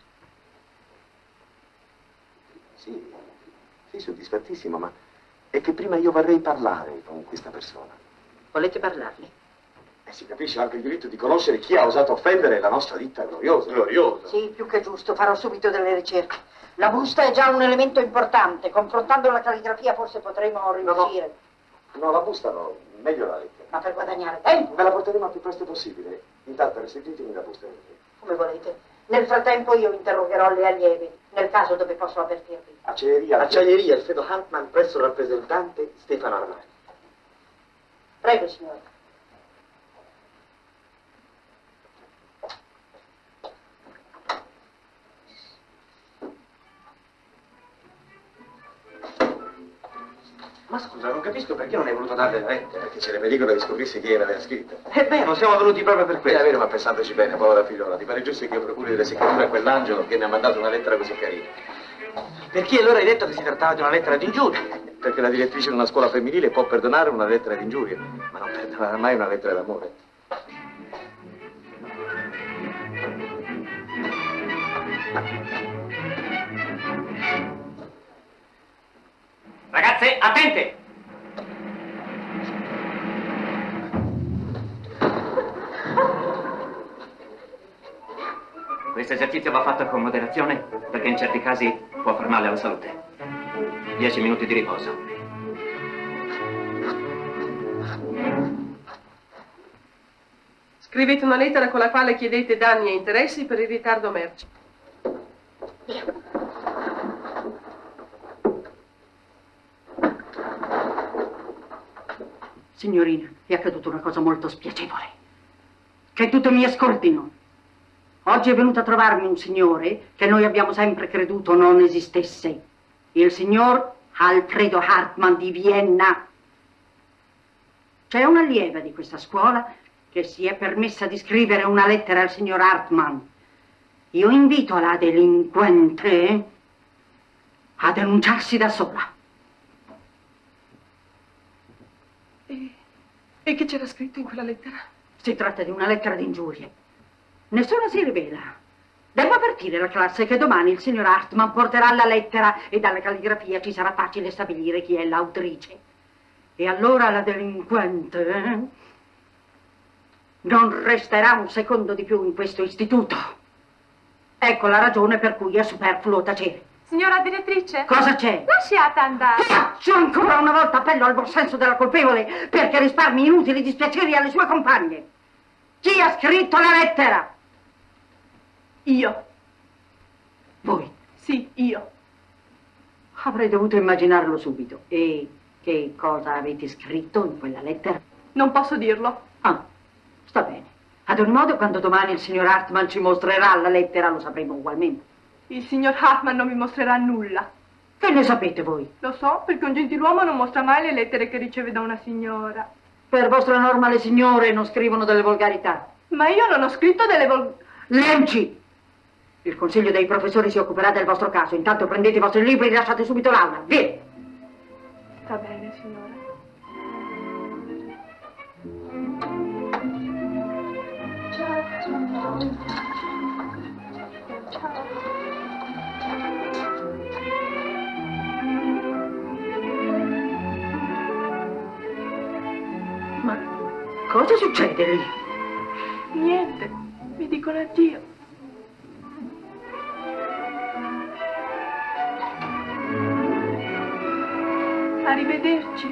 [SPEAKER 14] Sì, soddisfattissimo, ma è che prima io vorrei parlare con questa persona.
[SPEAKER 10] Volete parlarne?
[SPEAKER 14] Si capisce anche il diritto di conoscere chi ha osato offendere la nostra ditta gloriosa. Gloriosa?
[SPEAKER 10] Sì, più che giusto, farò subito delle ricerche. La busta è già un elemento importante, confrontando la calligrafia forse potremo riuscire.
[SPEAKER 14] No, la busta no, meglio la lettera.
[SPEAKER 10] Ma per guadagnare tempo?
[SPEAKER 14] Ve la porteremo il più presto possibile. Intanto restituitemi la busta.
[SPEAKER 10] Come volete. Nel frattempo io interrogherò le allieve, nel caso dove posso avvertirvi.
[SPEAKER 14] Acciaieria Alfredo Hartmann presso il rappresentante Stefano Armani.
[SPEAKER 10] Prego, signore.
[SPEAKER 14] Ma scusa, non capisco perché non hai voluto darle la lettera. Perché c'era pericolo che scoprissi chi l'aveva scritta.
[SPEAKER 11] Beh, non siamo venuti proprio per questo.
[SPEAKER 14] È vero, ma pensandoci bene, povera figliola, ti pare giusto che io procuri delle seccature a quell'angelo che mi ha mandato una lettera così carina?
[SPEAKER 11] Perché allora hai detto che si trattava di una lettera di ingiuria?
[SPEAKER 14] Perché la direttrice di una scuola femminile può perdonare una lettera di ingiuria, ma non perdonerà mai una lettera d'amore.
[SPEAKER 9] Ragazze, attente! Questo esercizio va fatto con moderazione perché in certi casi può far male alla salute. 10 minuti di riposo.
[SPEAKER 7] Scrivete una lettera con la quale chiedete danni e interessi per il ritardo merci.
[SPEAKER 10] Signorina, è accaduta una cosa molto spiacevole. Che tutti mi ascoltino. Oggi è venuto a trovarmi un signore che noi abbiamo sempre creduto non esistesse. Il signor Alfredo Hartmann di Vienna. C'è un'allieva di questa scuola che si è permessa di scrivere una lettera al signor Hartmann. Io invito la delinquente a denunciarsi da sola.
[SPEAKER 7] E che c'era scritto in quella lettera?
[SPEAKER 10] Si tratta di una lettera di ingiurie. Nessuna si rivela. Devo avvertire la classe che domani il signor Hartmann porterà la lettera e dalla calligrafia ci sarà facile stabilire chi è l'autrice. E allora la delinquente non resterà un secondo di più in questo istituto. Ecco la ragione per cui è superfluo tacere.
[SPEAKER 2] Signora direttrice?
[SPEAKER 10] Cosa c'è?
[SPEAKER 2] Lasciate andare.
[SPEAKER 10] Faccio ancora una volta appello al buon senso della colpevole perché risparmi inutili dispiaceri alle sue compagne. Chi ha scritto la lettera?
[SPEAKER 1] Io.
[SPEAKER 10] Voi?
[SPEAKER 1] Sì, io.
[SPEAKER 10] Avrei dovuto immaginarlo subito. E che cosa avete scritto in quella lettera?
[SPEAKER 1] Non posso dirlo.
[SPEAKER 10] Ah, sta bene. Ad ogni modo, quando domani il signor Hartman ci mostrerà la lettera, lo sapremo ugualmente.
[SPEAKER 1] Il signor Hartman non mi mostrerà nulla.
[SPEAKER 10] Che ne sapete voi?
[SPEAKER 1] Lo so, perché un gentiluomo non mostra mai le lettere che riceve da una signora.
[SPEAKER 10] Per vostra norma le signore non scrivono delle volgarità.
[SPEAKER 1] Ma io non ho scritto delle
[SPEAKER 10] Lenci! Il consiglio dei professori si occuperà del vostro caso. Intanto prendete i vostri libri e lasciate subito l'aula. Via!
[SPEAKER 1] Sta bene, signora.
[SPEAKER 10] Ma cosa succede lì?
[SPEAKER 1] Niente, mi dicono addio. Arrivederci.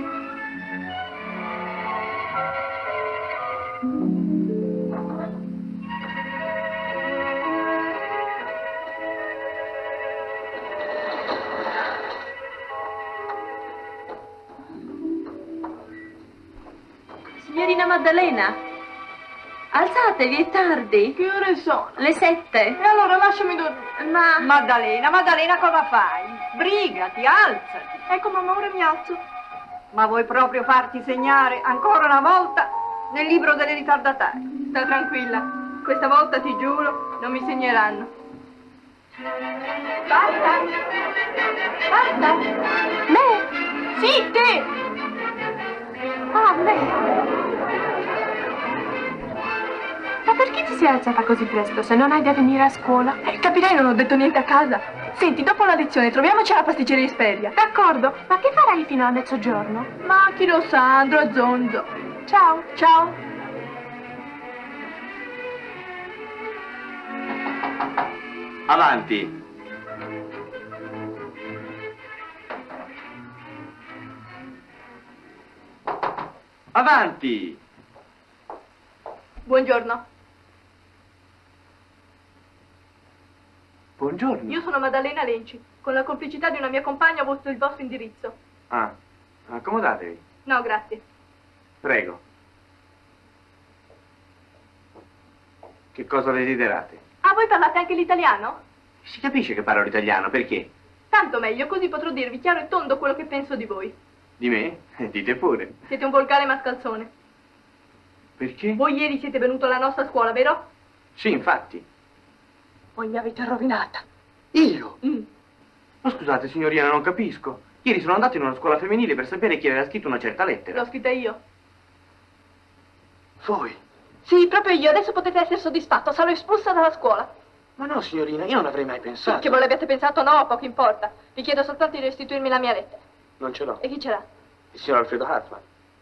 [SPEAKER 2] Signorina Maddalena, alzatevi, è tardi.
[SPEAKER 1] Che ore sono?
[SPEAKER 2] Le 7.
[SPEAKER 1] E allora lasciami dormire.
[SPEAKER 2] Ma...
[SPEAKER 6] Maddalena, cosa fai? Sbrigati, alzati.
[SPEAKER 1] Ecco mamma, ora mi alzo.
[SPEAKER 6] Ma vuoi proprio farti segnare ancora una volta nel libro delle ritardatarie?
[SPEAKER 1] Sta tranquilla, questa volta ti giuro, non mi segneranno. Basta! Basta!
[SPEAKER 2] Me?
[SPEAKER 1] Sì, te!
[SPEAKER 2] Ah, me! Ma perché ti sei alzata così presto se non hai da venire a scuola?
[SPEAKER 1] Capirai, non ho detto niente a casa. Senti, dopo la lezione troviamoci alla pasticceria Esperia.
[SPEAKER 2] D'accordo, ma che farai fino a mezzogiorno?
[SPEAKER 1] Ma chi lo sa, andrò a zonzo.
[SPEAKER 2] Ciao.
[SPEAKER 1] Ciao.
[SPEAKER 15] Avanti. Avanti.
[SPEAKER 1] Buongiorno.
[SPEAKER 15] Buongiorno.
[SPEAKER 1] Io sono Maddalena Lenci. Con la complicità di una mia compagna ho avuto il vostro indirizzo.
[SPEAKER 15] Ah, accomodatevi.
[SPEAKER 1] No, grazie.
[SPEAKER 15] Prego. Che cosa desiderate?
[SPEAKER 1] Ah, voi parlate anche l'italiano?
[SPEAKER 15] Si capisce che parlo l'italiano, perché?
[SPEAKER 1] Tanto meglio, così potrò dirvi chiaro e tondo quello che penso di voi.
[SPEAKER 15] Di me? Dite pure.
[SPEAKER 1] Siete un volgare mascalzone.
[SPEAKER 15] Perché?
[SPEAKER 1] Voi ieri siete venuto alla nostra scuola, vero?
[SPEAKER 15] Sì, infatti.
[SPEAKER 1] Voi mi avete rovinata.
[SPEAKER 15] Io? Ma scusate, signorina, non capisco. Ieri sono andato in una scuola femminile per sapere chi aveva scritto una certa lettera.
[SPEAKER 1] L'ho scritta io.
[SPEAKER 15] Voi?
[SPEAKER 1] Sì, proprio io. Adesso potete essere soddisfatto. Sarò espulsa dalla scuola.
[SPEAKER 3] Ma no, signorina, io non avrei mai pensato.
[SPEAKER 1] Che voi l'abbiate pensato, no, poco importa. Vi chiedo soltanto di restituirmi la mia lettera.
[SPEAKER 3] Non ce l'ho.
[SPEAKER 1] E chi ce l'ha?
[SPEAKER 3] Il signor Alfredo Hartman.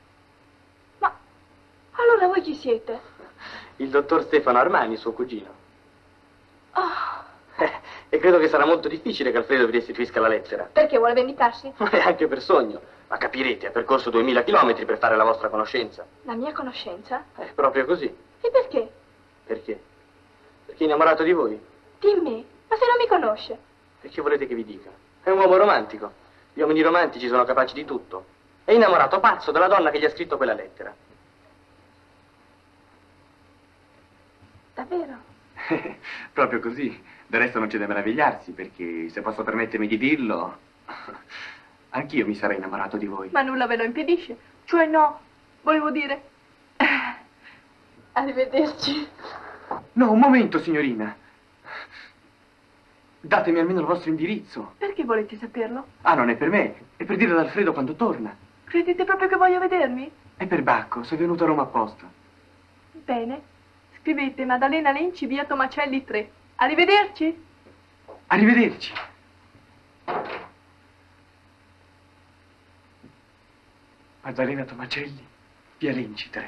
[SPEAKER 1] Allora voi chi siete?
[SPEAKER 3] Il dottor Stefano Armani, suo cugino.
[SPEAKER 1] Oh,
[SPEAKER 3] E credo che sarà molto difficile che Alfredo vi restituisca la lettera.
[SPEAKER 1] perché vuole vendicarsi?
[SPEAKER 3] E anche per sogno. Ma capirete, ha percorso 2000 chilometri per fare la vostra conoscenza.
[SPEAKER 1] La mia conoscenza?
[SPEAKER 3] È proprio così.
[SPEAKER 1] E perché?
[SPEAKER 3] Perché? Perché è innamorato di voi.
[SPEAKER 1] Di me? Ma se non mi conosce?
[SPEAKER 3] E che volete che vi dica? È un uomo romantico. Gli uomini romantici sono capaci di tutto. È innamorato pazzo della donna che gli ha scritto quella lettera.
[SPEAKER 1] Davvero?
[SPEAKER 15] Proprio così. Del resto non c'è da meravigliarsi, perché se posso permettermi di dirlo, anch'io mi sarei innamorato di voi.
[SPEAKER 1] Ma nulla ve lo impedisce. Cioè no, volevo dire... Arrivederci.
[SPEAKER 15] No, un momento, signorina. Datemi almeno il vostro indirizzo.
[SPEAKER 1] Perché volete saperlo?
[SPEAKER 15] Ah, non è per me, è per dire ad Alfredo quando torna.
[SPEAKER 1] Credete proprio che voglio vedermi?
[SPEAKER 15] È per Bacco, sei venuto a Roma apposta.
[SPEAKER 1] Bene. Scrivete Maddalena Lenci, via Tomacelli 3. Arrivederci.
[SPEAKER 15] Arrivederci. Maddalena Tomacelli, via Lenci 3.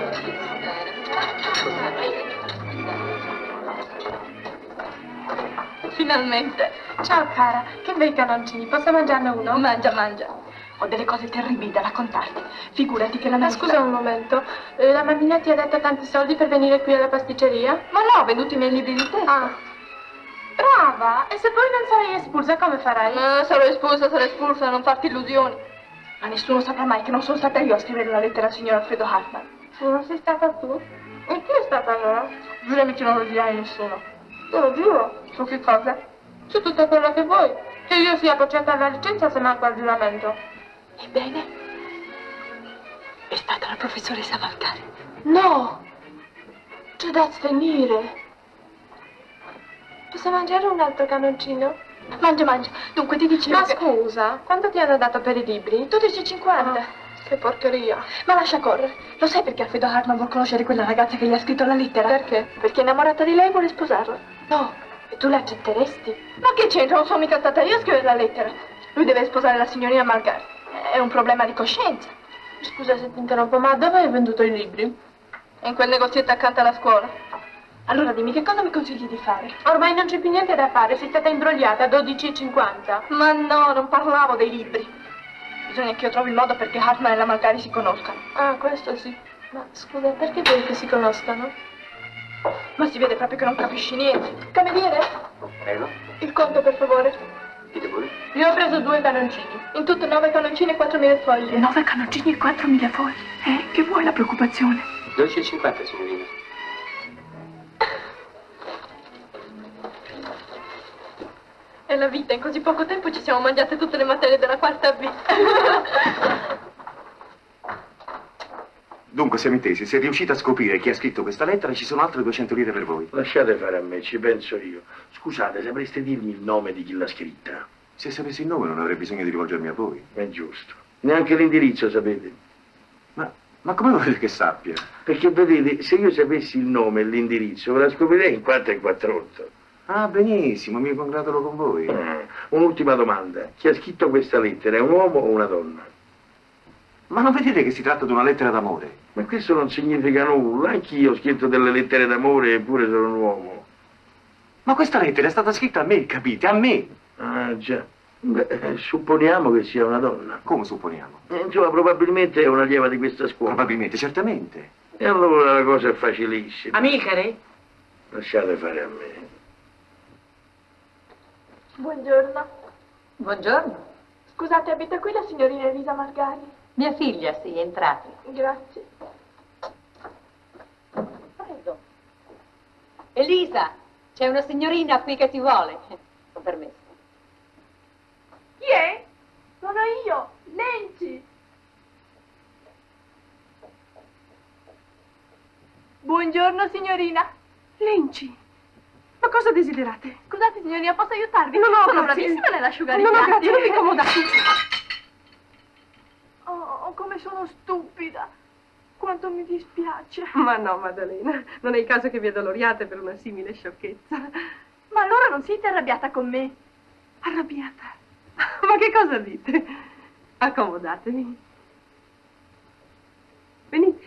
[SPEAKER 2] Finalmente. Ciao cara, che bei canoncini, posso mangiarne uno? Mangia, mangia. Ho delle cose terribili da raccontarti. Figurati che la mia... scusa un momento, la mammina ti ha dato tanti soldi per venire qui alla pasticceria? Ma no, ho venduto i miei libri di testo. Ah. Brava! E se poi non sarai espulsa, come farai? Sarò espulsa, non farti illusioni. Ma nessuno saprà mai che non sono stata io a scrivere la lettera al signor Alfredo Hartmann. Non sei stata tu? E chi è stata allora? Giurami che non lo dirai a nessuno. Te lo giuro. Su che cosa? Su tutto quello che vuoi. Che io sia bocciata alla licenza se manco al giuramento. Ebbene, è stata la professoressa Valcari. No! C'è da svenire. Posso mangiare un altro canoncino? Mangia, mangia. Dunque ti dicevo. Ma scusa, quanto ti hanno dato per i libri? 12,50. Che porcheria. Ma lascia correre. Lo sai perché Alfredo Hartmann vuol conoscere quella ragazza che gli ha scritto la lettera? Perché? Perché è innamorata di lei e vuole sposarla. No. E tu l'accetteresti? Ma che c'entra? Non sono mica stata io a scrivere la lettera. Lui deve sposare la signorina Margari. È un problema di coscienza. Scusa se ti interrompo, ma dove hai venduto i libri? In quel negozietto accanto alla scuola. Allora dimmi, che cosa mi consigli di fare? Ormai non c'è più niente da fare, sei stata imbrogliata a 12,50. Ma no, non parlavo dei libri. Bisogna che io trovi il modo perché Hartmann e la Margari si conoscano. Ah, questo sì. Ma scusa, perché vuoi che si conoscano? Ma si vede proprio che non capisci niente. Cameriere?
[SPEAKER 3] Prego.
[SPEAKER 2] Il conto, per favore.
[SPEAKER 3] Dite voi.
[SPEAKER 2] Io ho preso 2 canoncini. In tutto 9 canoncini e 4.000 foglie. 9 canoncini e 4.000 foglie? Che vuoi la preoccupazione?
[SPEAKER 3] 12,50, signorina.
[SPEAKER 2] È la vita, in così poco tempo ci siamo mangiate tutte le materie della quarta B.
[SPEAKER 15] Dunque, siamo intesi, se riuscite a scoprire chi ha scritto questa lettera, ci sono altre 200 lire per voi.
[SPEAKER 5] Lasciate fare a me, ci penso io. Scusate, sapreste dirmi il nome di chi l'ha scritta?
[SPEAKER 15] Se sapessi il nome non avrei bisogno di rivolgermi a voi.
[SPEAKER 5] È giusto. Neanche l'indirizzo sapete.
[SPEAKER 15] Ma come volete che sappia?
[SPEAKER 5] Perché vedete, se io sapessi il nome e l'indirizzo, ve la scoprirei in 4 e 48.
[SPEAKER 15] Ah, benissimo, mi congratulo con voi.
[SPEAKER 5] Un'ultima domanda. Chi ha scritto questa lettera è un uomo o una donna?
[SPEAKER 15] Ma non vedete che si tratta di una lettera d'amore?
[SPEAKER 5] Ma questo non significa nulla. Anch'io ho scritto delle lettere d'amore eppure sono un uomo.
[SPEAKER 15] Ma questa lettera è stata scritta a me, capite? A me!
[SPEAKER 5] Ah, già. Beh, supponiamo che sia una donna.
[SPEAKER 15] Come supponiamo?
[SPEAKER 5] Insomma, probabilmente è una allieva di questa scuola.
[SPEAKER 15] Probabilmente, certamente.
[SPEAKER 5] E allora la cosa è facilissima.
[SPEAKER 10] Amilcare?
[SPEAKER 5] Lasciate fare a me.
[SPEAKER 2] Buongiorno.
[SPEAKER 16] Buongiorno.
[SPEAKER 2] Scusate, abita qui la signorina Elisa Margari?
[SPEAKER 16] Mia figlia, sì, entrate.
[SPEAKER 2] Grazie.
[SPEAKER 16] Prego. Elisa, c'è una signorina qui che ti vuole. Con permesso.
[SPEAKER 2] Chi è? Sono io, Lenci. Buongiorno, signorina.
[SPEAKER 7] Lenci, ma cosa desiderate?
[SPEAKER 2] Scusate, signorina, posso aiutarvi?
[SPEAKER 7] No,
[SPEAKER 2] sono
[SPEAKER 7] grazie.
[SPEAKER 2] bravissima nell'asciugare
[SPEAKER 7] No,
[SPEAKER 2] i piatti.
[SPEAKER 7] grazie, non vi incomodate.
[SPEAKER 2] Oh, come sono stupida. Quanto mi dispiace.
[SPEAKER 7] Ma no, Maddalena, non è il caso che vi addoloriate per una simile sciocchezza.
[SPEAKER 2] Ma allora non siete arrabbiata con me?
[SPEAKER 7] Arrabbiata? Ma che cosa dite? Accomodatevi. Venite.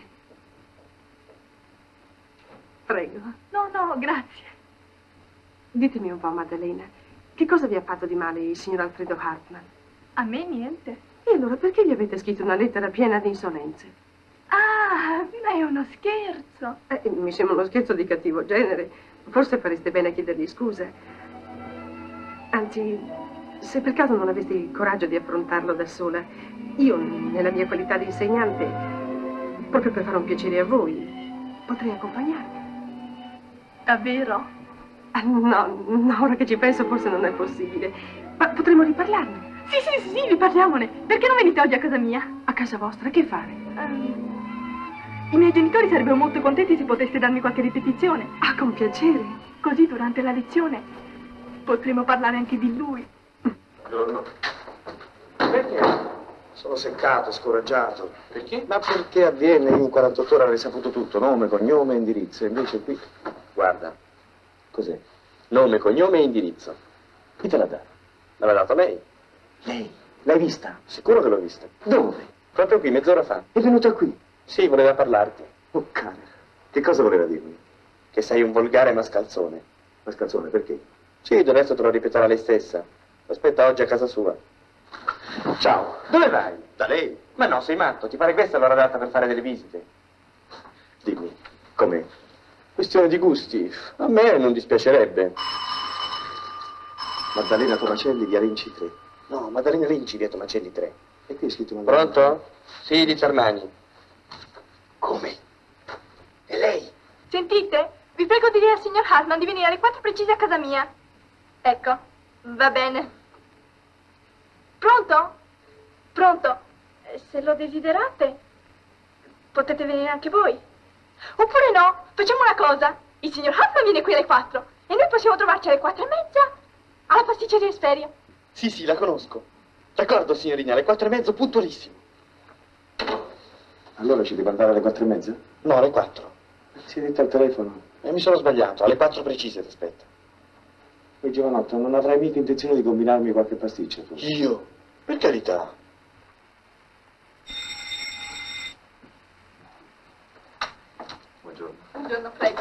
[SPEAKER 7] Prego.
[SPEAKER 2] No, grazie.
[SPEAKER 7] Ditemi un po', Maddalena, che cosa vi ha fatto di male il signor Alfredo Hartmann?
[SPEAKER 2] A me niente.
[SPEAKER 7] E allora perché gli avete scritto una lettera piena di insolenze?
[SPEAKER 2] Ah, è uno scherzo.
[SPEAKER 7] Mi sembra uno scherzo di cattivo genere. Forse fareste bene a chiedergli scusa. Anzi, se per caso non aveste il coraggio di affrontarlo da sola, io, nella mia qualità di insegnante, proprio per fare un piacere a voi, potrei accompagnarvi.
[SPEAKER 2] Davvero?
[SPEAKER 7] No, ora che ci penso forse non è possibile. Ma potremmo riparlarne.
[SPEAKER 2] Sì, riparliamone. Perché non venite oggi a casa mia?
[SPEAKER 7] A casa vostra, che fare?
[SPEAKER 2] I miei genitori sarebbero molto contenti se poteste darmi qualche ripetizione.
[SPEAKER 7] Ah, con piacere.
[SPEAKER 2] Così durante la lezione potremo parlare anche di lui.
[SPEAKER 14] Buongiorno. Perché? Sono seccato, scoraggiato. Perché? Ma perché avviene in 48 ore avrei saputo tutto, nome, cognome, indirizzo. Invece qui, guarda, cos'è? Nome, cognome e indirizzo. Chi te l'ha dato? Me l'ha dato lei. Lei? L'hai vista? Sicuro che l'ho vista. Dove? Proprio qui, mezz'ora fa. È venuta qui? Sì, voleva parlarti. Oh, cane, che cosa voleva dirmi? Che sei un volgare mascalzone. Mascalzone, perché? Sì, del resto te lo ripeterà lei stessa. Aspetta oggi a casa sua. Ciao. Dove vai? Da lei. Ma no, sei matto. Ti pare questa l'ora data per fare delle visite? Dimmi, com'è? Questione di gusti. A me non dispiacerebbe. Maddalena Tomacelli, via Rinci 3. No, Maddalena Rinci, via Tomacelli 3. E qui è scritto Maddalena. Pronto? Sì, dice Armani. Come? E lei?
[SPEAKER 1] Sentite? Vi prego di dire al signor Hartman di venire alle 4 precise a casa mia. Ecco, va bene. Pronto? Pronto? Se lo desiderate, potete venire anche voi. Oppure no, facciamo una cosa. Il signor Hartman viene qui alle 4 e noi possiamo trovarci alle 4:30 alla pasticceria Esperia.
[SPEAKER 14] Sì, la conosco. D'accordo, signorina, alle 4:30 puntualissimo. Allora ci devo andare alle 4:30? No, alle 4. Si è detto al telefono. Mi sono sbagliato, alle 4 precise ti aspetto. Poi giovanotto, non avrai mica intenzione di combinarmi qualche pasticcio tu? Io? Per carità.
[SPEAKER 3] Buongiorno.
[SPEAKER 1] Buongiorno, prego.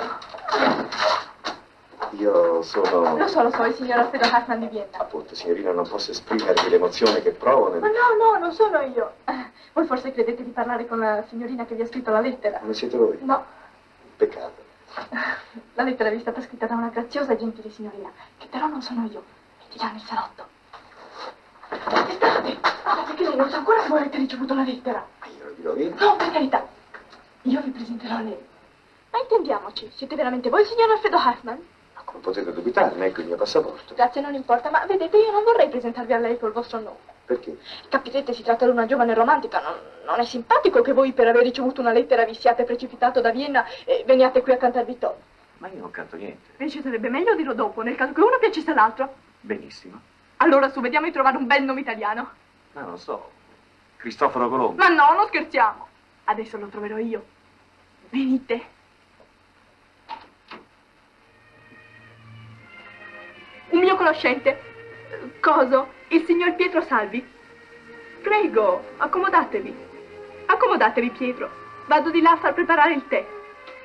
[SPEAKER 14] Io sono...
[SPEAKER 1] Lo so, il signor Alfredo Hartman di Vienna.
[SPEAKER 14] Appunto, signorina, non posso esprimervi l'emozione che provo nel...
[SPEAKER 1] Ma no, non sono io. Voi forse credete di parlare con la signorina che vi ha scritto la lettera?
[SPEAKER 14] Come siete voi?
[SPEAKER 1] No.
[SPEAKER 14] Peccato.
[SPEAKER 1] La lettera vi è stata scritta da una graziosa e gentile signorina, che però non sono io. Metti già nel salotto. Aspettate, perché lei non sa ancora che voi avete ricevuto la lettera.
[SPEAKER 14] Ma io lo dirò io.
[SPEAKER 1] No, per carità. Io vi presenterò a lei. Ma intendiamoci, siete veramente voi il signor Alfredo Hartman?
[SPEAKER 14] Ma come potete dubitarne? Ecco il mio passaporto.
[SPEAKER 1] Grazie, non importa, ma vedete, io non vorrei presentarvi a lei col vostro nome.
[SPEAKER 14] Perché?
[SPEAKER 1] Capirete, si tratta di una giovane romantica, non è simpatico che voi per aver ricevuto una lettera vi siate precipitato da Vienna e veniate qui a cantar vittoria.
[SPEAKER 15] Ma io non canto niente.
[SPEAKER 1] Invece sarebbe meglio dirlo dopo, nel caso che uno piacesse all'altro.
[SPEAKER 15] Benissimo.
[SPEAKER 1] Allora su, vediamo di trovare un bel nome italiano.
[SPEAKER 15] Ma non so. Cristoforo Colombo.
[SPEAKER 1] Ma no, non scherziamo. Adesso lo troverò io. Venite. Un mio conoscente. Coso? Il signor Pietro Salvi. Prego, accomodatevi. Accomodatevi, Pietro. Vado di là a far preparare il tè.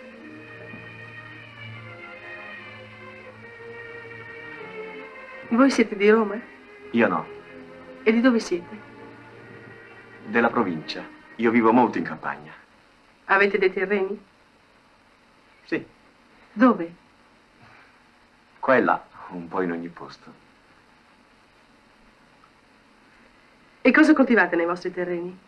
[SPEAKER 7] Voi siete di Roma?
[SPEAKER 15] Io no.
[SPEAKER 7] E di dove siete?
[SPEAKER 15] Della provincia. Io vivo molto in campagna.
[SPEAKER 7] Avete dei terreni?
[SPEAKER 15] Sì.
[SPEAKER 7] Dove?
[SPEAKER 15] Qua e là, un po' in ogni posto.
[SPEAKER 7] E cosa coltivate nei vostri terreni?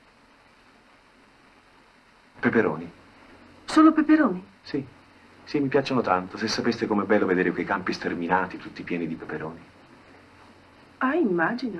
[SPEAKER 15] Peperoni.
[SPEAKER 7] Solo peperoni?
[SPEAKER 15] Sì. Sì, mi piacciono tanto. Se sapeste com'è bello vedere quei campi sterminati, tutti pieni di peperoni.
[SPEAKER 7] Ah, immagino.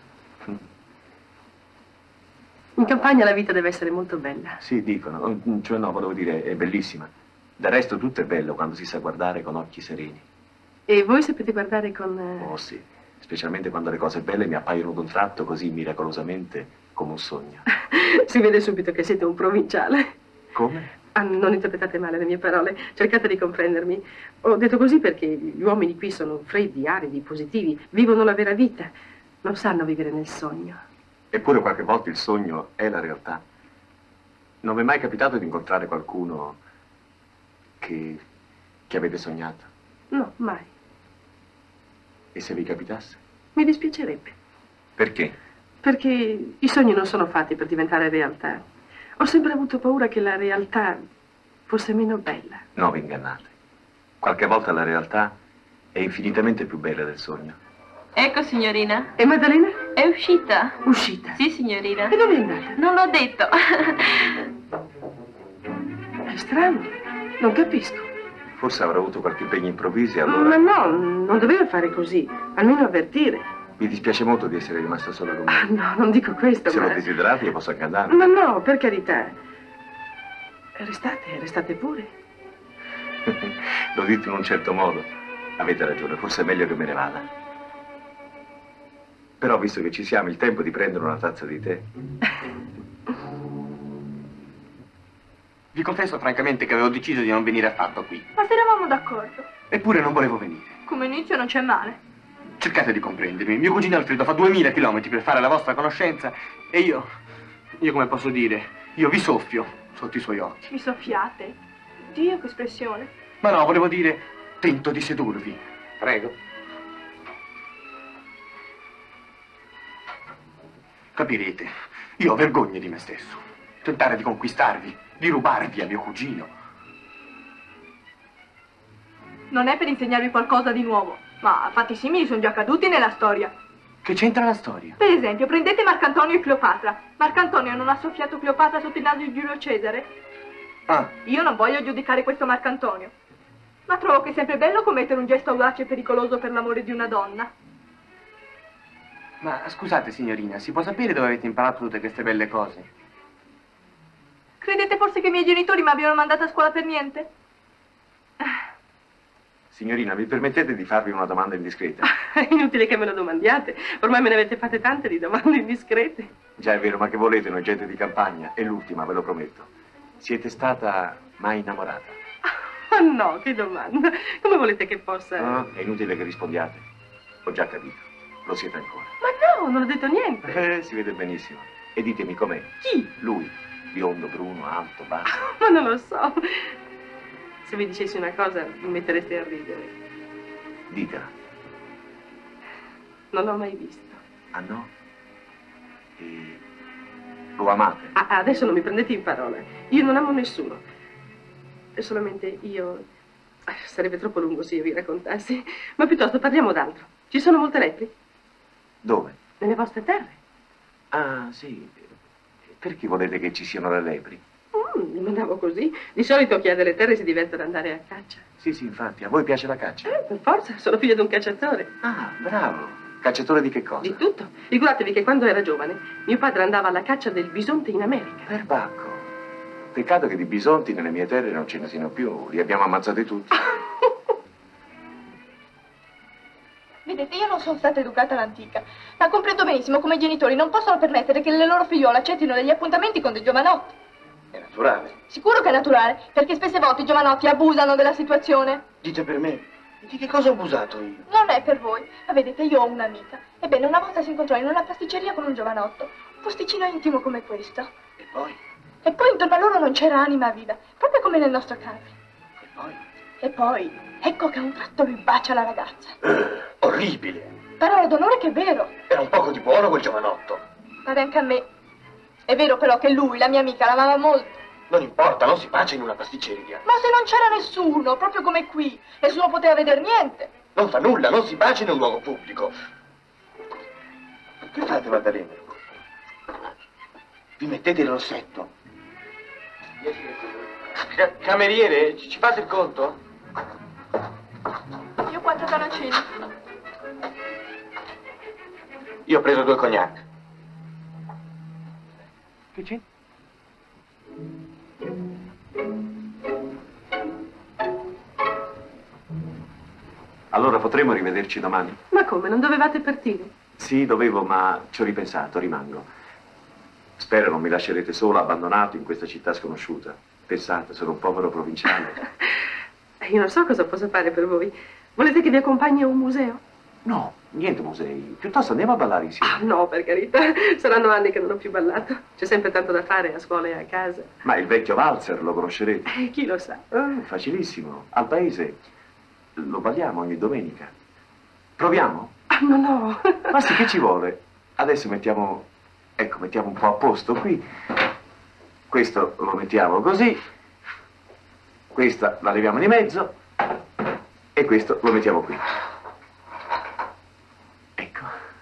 [SPEAKER 7] In campagna la vita deve essere molto bella.
[SPEAKER 15] Sì, dicono. Cioè no, volevo dire, è bellissima. Del resto tutto è bello quando si sa guardare con occhi sereni.
[SPEAKER 7] E voi sapete guardare con...
[SPEAKER 15] Oh sì, specialmente quando le cose belle mi appaiono d'un tratto così miracolosamente come un sogno.
[SPEAKER 7] Si vede subito che siete un provinciale.
[SPEAKER 15] Come?
[SPEAKER 7] Ah, non interpretate male le mie parole, cercate di comprendermi. Ho detto così perché gli uomini qui sono freddi, aridi, positivi, vivono la vera vita, non sanno vivere nel sogno.
[SPEAKER 15] Eppure qualche volta il sogno è la realtà. Non vi è mai capitato di incontrare qualcuno che avete sognato?
[SPEAKER 7] No, mai.
[SPEAKER 15] E se vi capitasse?
[SPEAKER 7] Mi dispiacerebbe.
[SPEAKER 15] Perché?
[SPEAKER 7] Perché i sogni non sono fatti per diventare realtà. Ho sempre avuto paura che la realtà fosse meno bella.
[SPEAKER 15] No, vi ingannate. Qualche volta la realtà è infinitamente più bella del sogno.
[SPEAKER 2] Ecco, signorina.
[SPEAKER 7] E Maddalena?
[SPEAKER 2] È uscita.
[SPEAKER 7] Uscita?
[SPEAKER 2] Sì, signorina.
[SPEAKER 7] E dove è andata?
[SPEAKER 2] Non l'ho detto.
[SPEAKER 7] È strano, non capisco.
[SPEAKER 15] Forse avrà avuto qualche impegno improvviso e allora...
[SPEAKER 7] Ma no, non doveva fare così, almeno avvertire.
[SPEAKER 15] Mi dispiace molto di essere rimasto solo con me.
[SPEAKER 7] Ah, no, non dico questo,
[SPEAKER 15] Se
[SPEAKER 7] ma...
[SPEAKER 15] lo desiderate io posso accantarmi.
[SPEAKER 7] Ma no, per carità. Restate pure.
[SPEAKER 15] Lo dite in un certo modo. Avete ragione, forse è meglio che me ne vada. Però, visto che ci siamo, il tempo di prendere una tazza di tè.
[SPEAKER 11] Vi confesso francamente che avevo deciso di non venire affatto qui.
[SPEAKER 1] Ma se eravamo d'accordo.
[SPEAKER 11] Eppure non volevo venire.
[SPEAKER 1] Come inizio non c'è male.
[SPEAKER 11] Cercate di comprendermi. Mio cugino Alfredo fa 2000 chilometri per fare la vostra conoscenza e io come posso dire, io vi soffio.
[SPEAKER 15] sotto i suoi occhi.
[SPEAKER 1] Mi soffiate? Dio, che espressione.
[SPEAKER 15] Ma no, volevo dire, tento di sedurvi.
[SPEAKER 3] Prego.
[SPEAKER 15] Capirete, io ho vergogna di me stesso. Tentare di conquistarvi, di rubarvi a mio cugino.
[SPEAKER 1] Non è per insegnarvi qualcosa di nuovo, ma fatti simili sono già accaduti nella storia.
[SPEAKER 15] Che c'entra la storia?
[SPEAKER 1] Per esempio, prendete Marcantonio e Cleopatra. Marcantonio non ha soffiato Cleopatra sotto il naso di Giulio Cesare?
[SPEAKER 15] Ah.
[SPEAKER 1] Io non voglio giudicare questo Marcantonio, ma trovo che è sempre bello commettere un gesto audace e pericoloso per l'amore di una donna.
[SPEAKER 15] Ma scusate, signorina, si può sapere dove avete imparato tutte queste belle cose?
[SPEAKER 1] Credete forse che i miei genitori mi abbiano mandato a scuola per niente?
[SPEAKER 13] Signorina, mi permettete di farvi una domanda indiscreta?
[SPEAKER 7] È inutile che me lo domandiate. Ormai me ne avete fatte tante di domande indiscrete.
[SPEAKER 13] Già è vero, ma che volete, noi gente di campagna? È l'ultima, ve lo prometto. Siete stata mai innamorata?
[SPEAKER 7] Oh no, che domanda. Come volete che possa...
[SPEAKER 13] No, è inutile che rispondiate. Ho già capito. Lo siete ancora.
[SPEAKER 7] Ma no, non ho detto niente.
[SPEAKER 13] Si vede benissimo. E ditemi com'è.
[SPEAKER 7] Chi?
[SPEAKER 13] Lui. Biondo, bruno, alto, basso.
[SPEAKER 7] Ma non lo so. Se vi dicessi una cosa, mi mettereste a ridere.
[SPEAKER 13] Ditela.
[SPEAKER 7] Non l'ho mai visto.
[SPEAKER 13] Ah no? E... lo amate?
[SPEAKER 7] Adesso non mi prendete in parola. Io non amo nessuno. Solamente io... Sarebbe troppo lungo se io vi raccontassi. Ma piuttosto parliamo d'altro. Ci sono molte lepri?
[SPEAKER 13] Dove?
[SPEAKER 7] Nelle vostre terre.
[SPEAKER 13] Ah, sì. Perché volete che ci siano le lepri?
[SPEAKER 7] Mi andavo così. Di solito chi ha delle terre si diverte ad andare a caccia.
[SPEAKER 13] Sì, sì, infatti. A voi piace la caccia?
[SPEAKER 7] Per forza, sono figlio di un cacciatore.
[SPEAKER 13] Ah, bravo. Cacciatore di che cosa?
[SPEAKER 7] Di tutto. Figuratevi che quando era giovane, mio padre andava alla caccia del bisonte in America.
[SPEAKER 13] Perbacco. Peccato che di bisonti nelle mie terre non ce ne siano più. Li abbiamo ammazzati tutti.
[SPEAKER 1] Vedete, io non sono stata educata all'antica, ma comprendo benissimo come i genitori non possono permettere che le loro figliole accettino degli appuntamenti con dei giovanotti.
[SPEAKER 13] È naturale.
[SPEAKER 1] Sicuro che è naturale, perché spesse volte i giovanotti abusano della situazione.
[SPEAKER 3] Dite per me, di che cosa ho abusato io?
[SPEAKER 1] Non è per voi, ma vedete, io ho un'amica. Ebbene, una volta si incontrò in una pasticceria con un giovanotto, un posticino intimo come questo.
[SPEAKER 3] E poi?
[SPEAKER 1] E poi intorno a loro non c'era anima viva, proprio come nel nostro caso.
[SPEAKER 3] E poi?
[SPEAKER 1] E poi, ecco che a un tratto lui bacia la ragazza.
[SPEAKER 3] Orribile.
[SPEAKER 1] Parola d'onore che è vero.
[SPEAKER 3] Era un poco di buono quel giovanotto.
[SPEAKER 1] Pare anche a me. È vero però che lui, la mia amica, l'amava molto.
[SPEAKER 3] Non importa, non si bacia in una pasticceria.
[SPEAKER 1] Ma se non c'era nessuno, proprio come qui, nessuno poteva vedere niente.
[SPEAKER 3] Non fa nulla, non si bacia in un luogo pubblico. Che fate, Maddalena? Vi mettete il rossetto? Cameriere, ci fate il conto?
[SPEAKER 1] Io 4 canocini.
[SPEAKER 3] Io ho preso 2 cognac.
[SPEAKER 15] Che c'è?
[SPEAKER 13] Allora potremo rivederci domani?
[SPEAKER 7] Ma come, non dovevate partire?
[SPEAKER 13] Sì, dovevo, ma ci ho ripensato, rimango. Spero non mi lascerete solo, abbandonato in questa città sconosciuta. Pensate, sono un povero provinciale.
[SPEAKER 7] Io non so cosa posso fare per voi. Volete che vi accompagni a un museo?
[SPEAKER 13] No, niente musei. Piuttosto andiamo a ballare insieme.
[SPEAKER 7] No, per carità. Saranno anni che non ho più ballato. C'è sempre tanto da fare a scuola e a casa.
[SPEAKER 13] Ma il vecchio valzer lo conoscerete?
[SPEAKER 7] Chi lo sa?
[SPEAKER 13] Facilissimo. Al paese lo balliamo ogni domenica. Proviamo?
[SPEAKER 7] No, no.
[SPEAKER 13] Ma sì, che ci vuole? Adesso mettiamo... Ecco, mettiamo un po' a posto qui. Questo lo mettiamo così. Questa la leviamo di mezzo. E questo lo mettiamo qui. Ecco.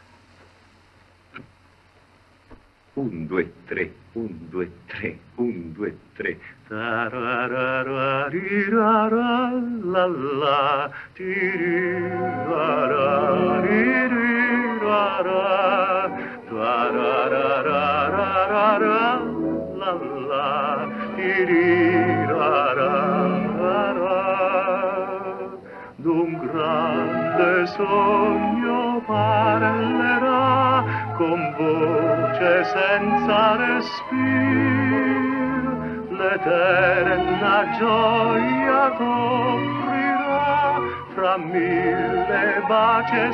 [SPEAKER 17] 1, 2, 3, 1, 2, 3, 1, 2, 3. Tararararira, la la, tirirararira, tararararira, la la, tirirararira. D'un grande sogno parlerà con voce senza respiro, l'eterna gioia t'offrirà fra 1000 baci e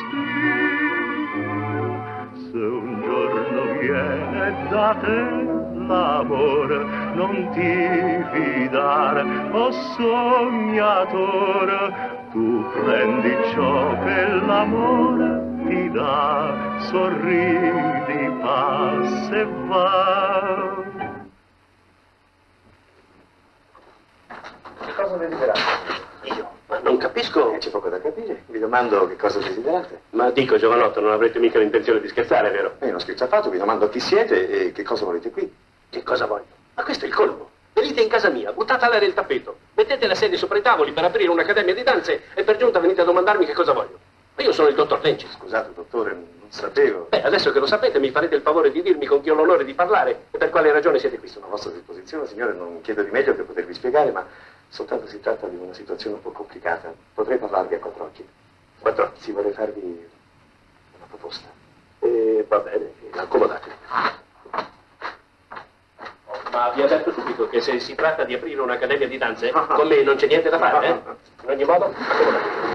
[SPEAKER 17] sospiri. Se un giorno viene da te
[SPEAKER 18] l'amor, non ti fidar, oh sognator, tu prendi ciò che l'amore ti dà, sorridi, passa e va.
[SPEAKER 14] Che cosa desiderate?
[SPEAKER 19] Io? Ma non capisco.
[SPEAKER 14] C'è poco da capire. Vi domando che cosa desiderate.
[SPEAKER 19] Ma dico, giovanotto, non avrete mica l'intenzione di scherzare, vero?
[SPEAKER 14] Io non scherzo affatto, vi domando chi siete e che cosa volete qui.
[SPEAKER 19] Che cosa voglio? Ma questo è il colmo. Venite in casa mia, buttate all'aria il tappeto, mettete la sedia sopra i tavoli per aprire un'accademia di danze e per giunta venite a domandarmi che cosa voglio. Ma io sono il dottor Lenci.
[SPEAKER 14] Scusate, dottore, non sapevo.
[SPEAKER 19] Beh, adesso che lo sapete mi farete il favore di dirmi con chi ho l'onore di parlare e per quale ragione siete qui.
[SPEAKER 14] Sono a vostra disposizione, signore, non chiedo di meglio per potervi spiegare, ma soltanto si tratta di una situazione un po' complicata. Potrei parlarvi a quattro occhi.
[SPEAKER 19] Quattro occhi?
[SPEAKER 14] Sì, vorrei farvi una proposta.
[SPEAKER 19] Va bene, accomodatevi. Ma vi avverto subito che se si tratta di aprire un'accademia di danze, con me non c'è niente da fare, eh? In ogni modo, accomodatevi.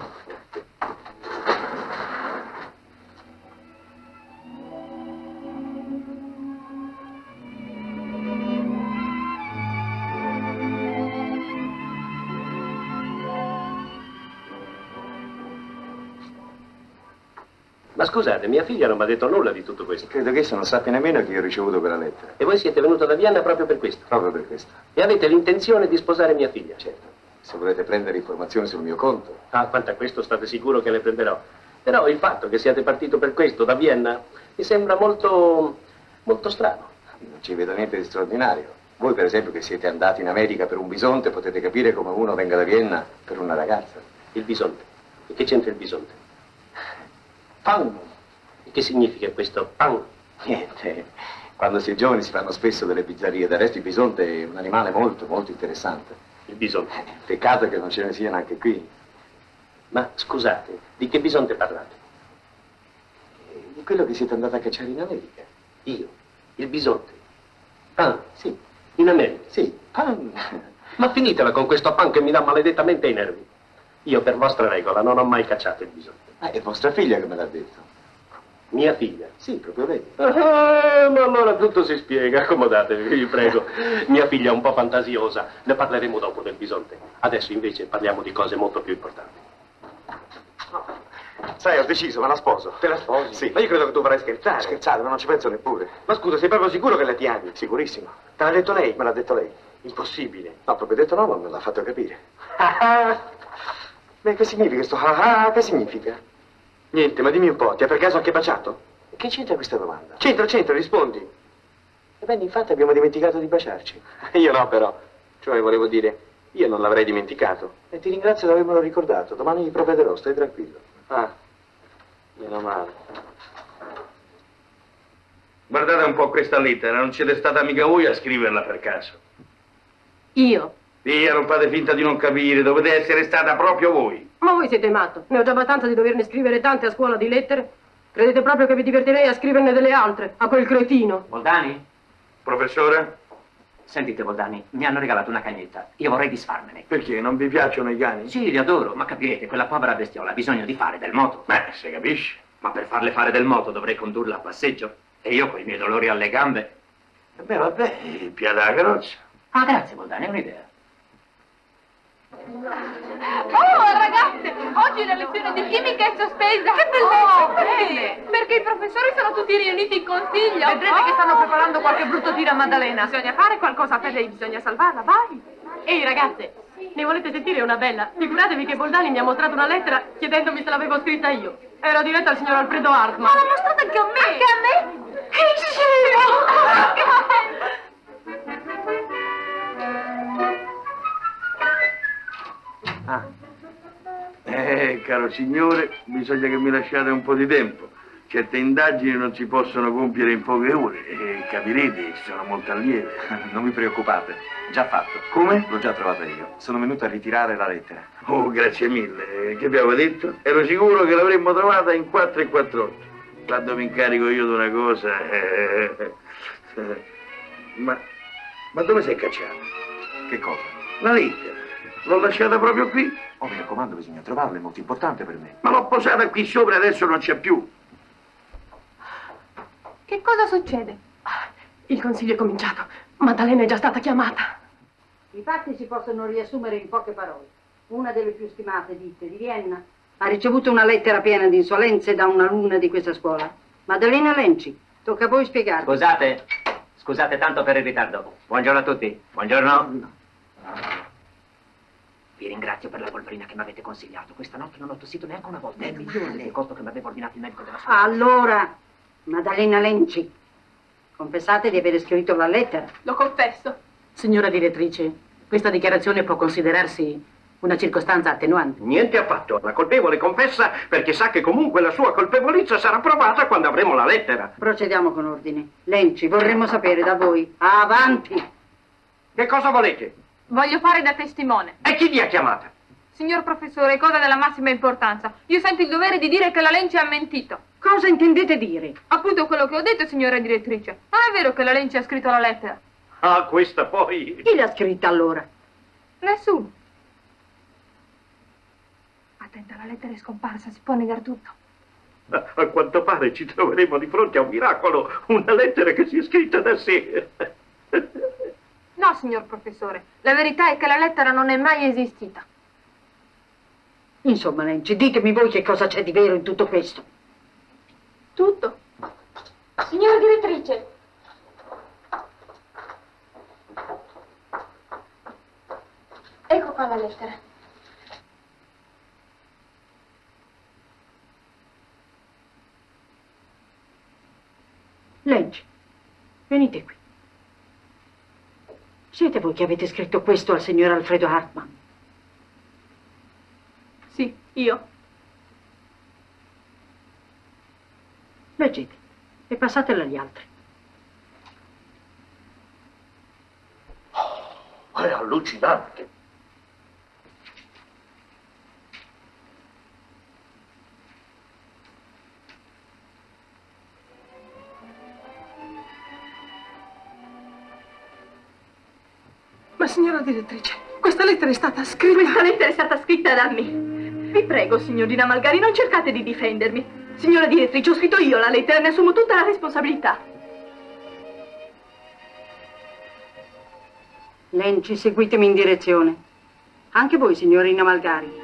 [SPEAKER 19] Ma scusate, mia figlia non mi ha detto nulla di tutto questo.
[SPEAKER 14] Credo che essa non sappia nemmeno che io ho ricevuto quella lettera.
[SPEAKER 19] E voi siete venuto da Vienna proprio per questo?
[SPEAKER 14] Proprio per questo.
[SPEAKER 19] E avete l'intenzione di sposare mia figlia?
[SPEAKER 14] Certo. Se volete prendere informazioni sul mio conto.
[SPEAKER 19] Ah, quanto a questo state sicuro che le prenderò. Però il fatto che siate partito per questo da Vienna mi sembra molto strano.
[SPEAKER 14] Non ci vedo niente di straordinario. Voi, per esempio, che siete andati in America per un bisonte, potete capire come uno venga da Vienna per una ragazza.
[SPEAKER 19] Il bisonte? E che c'entra il bisonte?
[SPEAKER 14] Pan.
[SPEAKER 19] E che significa questo pan?
[SPEAKER 14] Niente. Quando si è giovani si fanno spesso delle bizzarrie. Del resto il bisonte è un animale molto interessante.
[SPEAKER 19] Il bisonte?
[SPEAKER 14] Peccato che non ce ne siano anche qui.
[SPEAKER 19] Ma scusate, di che bisonte parlate?
[SPEAKER 14] Di quello che siete andati a cacciare in America.
[SPEAKER 19] Io? Il bisonte? Pan?
[SPEAKER 14] Sì.
[SPEAKER 19] In America?
[SPEAKER 14] Sì, pan.
[SPEAKER 19] Ma finitela con questo pan che mi dà maledettamente i nervi. Io per vostra regola non ho mai cacciato il bisonte.
[SPEAKER 14] È vostra figlia che me l'ha detto.
[SPEAKER 19] Mia figlia?
[SPEAKER 14] Sì, proprio lei.
[SPEAKER 19] Ma allora tutto si spiega, accomodatevi, vi prego. Mia figlia è un po' fantasiosa, ne parleremo dopo del bisonte. Adesso invece parliamo di cose molto più importanti.
[SPEAKER 14] Sai, ho deciso, me la sposo.
[SPEAKER 13] Te la sposi?
[SPEAKER 14] Sì.
[SPEAKER 13] Ma io credo che tu vorrai scherzare.
[SPEAKER 14] Scherzate, ma non ci penso neppure.
[SPEAKER 13] Ma scusa, sei proprio sicuro che la ti ami?
[SPEAKER 14] Sicurissimo.
[SPEAKER 13] Te l'ha detto lei?
[SPEAKER 14] Me l'ha detto lei.
[SPEAKER 13] Impossibile.
[SPEAKER 14] No, proprio detto no, non me l'ha fatto capire. Beh, che significa sto che significa?
[SPEAKER 13] Niente, ma dimmi un po', ti ha per caso anche baciato?
[SPEAKER 14] Che c'entra questa domanda?
[SPEAKER 13] C'entra, rispondi.
[SPEAKER 14] Ebbene, infatti abbiamo dimenticato di baciarci.
[SPEAKER 13] Io no, però. Cioè, volevo dire, io non l'avrei dimenticato.
[SPEAKER 14] E ti ringrazio di avermelo ricordato. Domani gli provvederò, stai tranquillo.
[SPEAKER 13] Ah, meno male.
[SPEAKER 5] Guardate un po' questa lettera, non siete stata mica voi a scriverla per caso.
[SPEAKER 7] Io?
[SPEAKER 5] Via, non fate finta di non capire, dovete essere stata proprio voi.
[SPEAKER 7] Ma voi siete matto. Ne ho già abbastanza di doverne scrivere tante a scuola di lettere. Credete proprio che vi divertirei a scriverne delle altre, a quel cretino?
[SPEAKER 9] Boldani?
[SPEAKER 5] Professore?
[SPEAKER 9] Sentite, Boldani, mi hanno regalato una cagnetta. Io vorrei disfarmene.
[SPEAKER 5] Perché? Non vi piacciono i cani?
[SPEAKER 9] Sì, li adoro, ma capirete, quella povera bestiola ha bisogno di fare del moto.
[SPEAKER 5] Beh, si capisce.
[SPEAKER 9] Ma per farle fare del moto dovrei condurla a passeggio. E io con i miei dolori alle gambe.
[SPEAKER 5] Beh, vabbè, piada la carrozza.
[SPEAKER 9] Ah, grazie, Boldani, è un'idea.
[SPEAKER 2] Oh, ragazze, oggi la lezione di chimica è sospesa. Che bellezza! Bene, perché i professori sono tutti riuniti in consiglio.
[SPEAKER 7] Vedrete che stanno preparando qualche brutto tiro a Maddalena.
[SPEAKER 2] Bisogna fare qualcosa per lei, bisogna salvarla, vai.
[SPEAKER 7] Ehi, ragazze, ne volete sentire una bella? Figuratevi che Boldani mi ha mostrato una lettera chiedendomi se l'avevo scritta io. Era diretta al signor Alfredo Hartmann.
[SPEAKER 2] Ma l'ha mostrata anche a me! Anche a me? Che
[SPEAKER 5] Caro signore, bisogna che mi lasciate un po' di tempo. Certe indagini non si possono compiere in poche ore e capirete, sono molto allieve.
[SPEAKER 11] Non vi preoccupate, già fatto.
[SPEAKER 5] Come?
[SPEAKER 11] L'ho già trovata io. Sono venuto a ritirare la lettera.
[SPEAKER 5] Oh, grazie mille. Che vi avevo detto? Ero sicuro che l'avremmo trovata in 4 e 48. Quando mi incarico io di una cosa... Ma dove sei cacciato?
[SPEAKER 11] Che cosa?
[SPEAKER 5] La lettera. L'ho lasciata proprio qui.
[SPEAKER 11] Oh, mi raccomando, bisogna trovarla, è molto importante per me.
[SPEAKER 5] Ma l'ho posata qui sopra e adesso non c'è più.
[SPEAKER 2] Che cosa succede?
[SPEAKER 7] Il consiglio è cominciato. Maddalena è già stata chiamata.
[SPEAKER 10] I fatti si possono riassumere in poche parole. Una delle più stimate ditte di Vienna ha ricevuto una lettera piena di insolenze da un'alunna di questa scuola. Maddalena Lenci, tocca a voi spiegarvi.
[SPEAKER 9] Scusate tanto per il ritardo. Buongiorno a tutti. Buongiorno. Vi ringrazio per la polverina che mi avete consigliato. Questa notte non ho tossito neanche una volta. È il migliore del costo che mi aveva ordinato il medico della scuola.
[SPEAKER 10] Allora, Maddalena Lenci, confessate di aver scritto la lettera.
[SPEAKER 1] Lo confesso.
[SPEAKER 16] Signora direttrice, questa dichiarazione può considerarsi una circostanza attenuante.
[SPEAKER 19] Niente affatto. La colpevole confessa perché sa che comunque la sua colpevolezza sarà provata quando avremo la lettera.
[SPEAKER 10] Procediamo con ordine. Lenci, vorremmo sapere da voi. Avanti!
[SPEAKER 19] Che cosa volete?
[SPEAKER 2] Voglio fare da testimone.
[SPEAKER 19] E chi vi ha chiamata?
[SPEAKER 2] Signor professore, è cosa della massima importanza. Io sento il dovere di dire che la Lenci ha mentito.
[SPEAKER 10] Cosa intendete dire?
[SPEAKER 2] Appunto quello che ho detto, signora direttrice. Non è vero che la Lenci ha scritto la lettera?
[SPEAKER 19] Ah, questa poi...
[SPEAKER 10] Chi l'ha scritta allora?
[SPEAKER 2] Nessuno. Attenta, la lettera è scomparsa, si può negare tutto.
[SPEAKER 19] A quanto pare ci troveremo di fronte a un miracolo, una lettera che si è scritta da sé.
[SPEAKER 2] No, signor professore, la verità è che la lettera non è mai esistita.
[SPEAKER 10] Insomma, Lenci, ditemi voi che cosa c'è di vero in tutto questo.
[SPEAKER 1] Tutto.
[SPEAKER 4] Signora direttrice. Ecco qua la lettera.
[SPEAKER 10] Lenci, venite qui. Siete voi che avete scritto questo al signor Alfredo Hartmann?
[SPEAKER 1] Sì, io.
[SPEAKER 10] Leggete e passatela agli altri.
[SPEAKER 5] È allucinante.
[SPEAKER 7] Ma signora direttrice, questa lettera è stata scritta...
[SPEAKER 1] Questa lettera è stata scritta da me. Vi prego, signorina Malgari, non cercate di difendermi. Signora direttrice, ho scritto io la lettera e ne assumo tutta la responsabilità.
[SPEAKER 10] Lenci, seguitemi in direzione. Anche voi, signorina Malgari.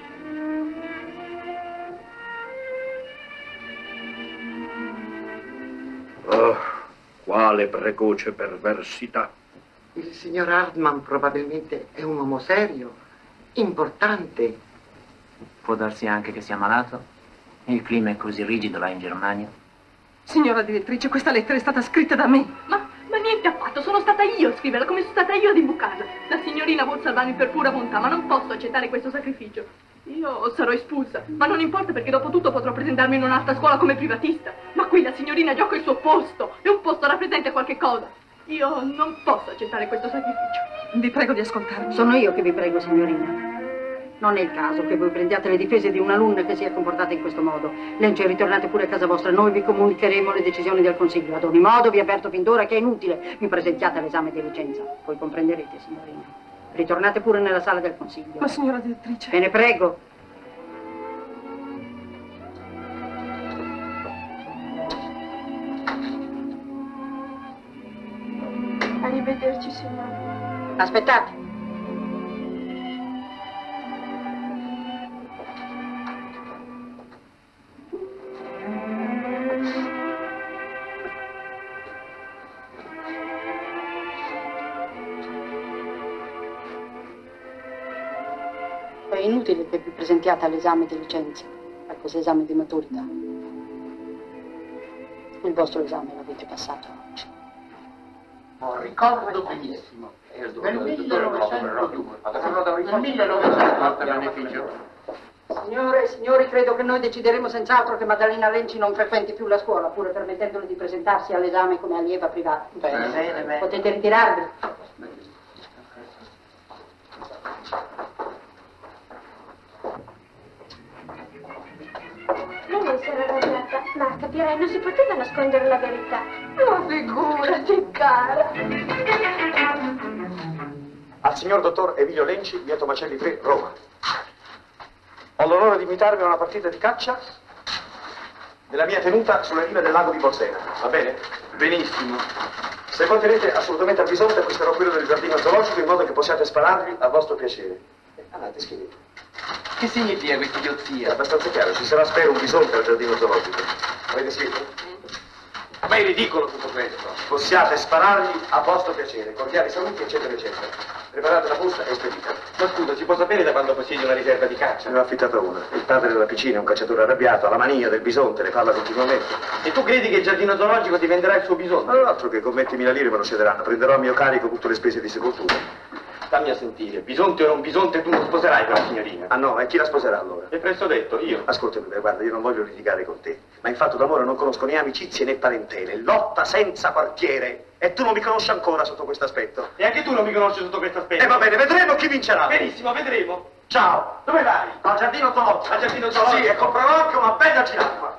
[SPEAKER 19] Oh, quale precoce perversità.
[SPEAKER 8] Il signor Hartmann probabilmente è un uomo serio, importante.
[SPEAKER 9] Può darsi anche che sia malato? Il clima è così rigido là in Germania?
[SPEAKER 7] Signora direttrice, questa lettera è stata scritta da me.
[SPEAKER 1] Ma niente affatto, sono stata io a scriverla, come sono stata io ad imbucarla. La signorina vuol salvarmi per pura bontà, ma non posso accettare questo sacrificio. Io sarò espulsa, ma non importa perché dopo tutto potrò presentarmi in un'altra scuola come privatista. Ma qui la signorina gioca il suo posto, e un posto rappresenta qualche cosa. Io non posso accettare questo sacrificio.
[SPEAKER 7] Vi prego di ascoltarmi.
[SPEAKER 10] Sono io che vi prego, signorina. Non è il caso che voi prendiate le difese di un'alunna che si è comportata in questo modo. Lenci, ritornate pure a casa vostra, noi vi comunicheremo le decisioni del Consiglio. Ad ogni modo, vi avverto fin d'ora che è inutile vi presentiate all'esame di licenza. Poi comprenderete, signorina. Ritornate pure nella sala del Consiglio.
[SPEAKER 7] Ma signora direttrice...
[SPEAKER 10] Ve ne prego.
[SPEAKER 1] Arrivederci, signora.
[SPEAKER 10] Aspettate. È inutile che vi presentiate all'esame di licenza, a questo esame di maturità. Il vostro esame l'avete passato oggi.
[SPEAKER 3] Ricordo benissimo.
[SPEAKER 8] Nel 1900.
[SPEAKER 10] Signore e signori, credo che noi decideremo senz'altro che Maddalena Lenci non frequenti più la scuola, pur permettendole di presentarsi all'esame come allieva privata.
[SPEAKER 8] Bene.
[SPEAKER 10] Potete ritirarvi.
[SPEAKER 4] Lei si era arrabbiata, ma capirai, non si poteva nascondere la verità.
[SPEAKER 1] Ma figurati, cara.
[SPEAKER 14] Al signor dottor Emilio Lenci, via Tomacelli 3, Roma. Ho l'onore di invitarvi a una partita di caccia nella mia tenuta sulle rive del lago di Bolsena. Va bene?
[SPEAKER 11] Benissimo.
[SPEAKER 14] Se voi tenete assolutamente a bisogno, acquisterò quello del giardino zoologico in modo che possiate spararvi a vostro piacere. Andate, scrivete.
[SPEAKER 11] Che significa questa idiozia?
[SPEAKER 14] È abbastanza chiaro, ci sarà spero un bisonte al giardino zoologico. Avete scritto?
[SPEAKER 19] Ma è ridicolo tutto questo.
[SPEAKER 14] Possiate sparargli a vostro piacere, cordiali saluti, eccetera, eccetera. Preparate la busta e spedita.
[SPEAKER 11] Ma scusa, si può sapere da quando possiedi una riserva di caccia?
[SPEAKER 14] Ne ho affittata una. Il padre della piccina è un cacciatore arrabbiato, ha la mania del bisonte, ne parla continuamente.
[SPEAKER 11] E tu credi che il giardino zoologico ti venderà il suo bisonte?
[SPEAKER 14] Ma non altro che con 20.000 lire me lo cederanno. Prenderò a mio carico tutte le spese di sepoltura.
[SPEAKER 11] Stammi a sentire, bisonte o non bisonte, tu non sposerai quella signorina.
[SPEAKER 14] Ah no, e chi la sposerà allora?
[SPEAKER 11] E presto detto, io.
[SPEAKER 14] Ascoltami, guarda, io non voglio litigare con te, ma in fatto d'amore non conosco né amicizie né parentele. Lotta senza quartiere. E tu non mi conosci ancora sotto questo aspetto.
[SPEAKER 11] E anche tu non mi conosci sotto questo aspetto.
[SPEAKER 14] E va bene, vedremo chi vincerà.
[SPEAKER 11] Benissimo, vedremo.
[SPEAKER 14] Ciao.
[SPEAKER 11] Dove vai?
[SPEAKER 14] Al giardino zoologico.
[SPEAKER 11] Al giardino zoologico?
[SPEAKER 14] Sì, e comprerò anche una bella giraffa.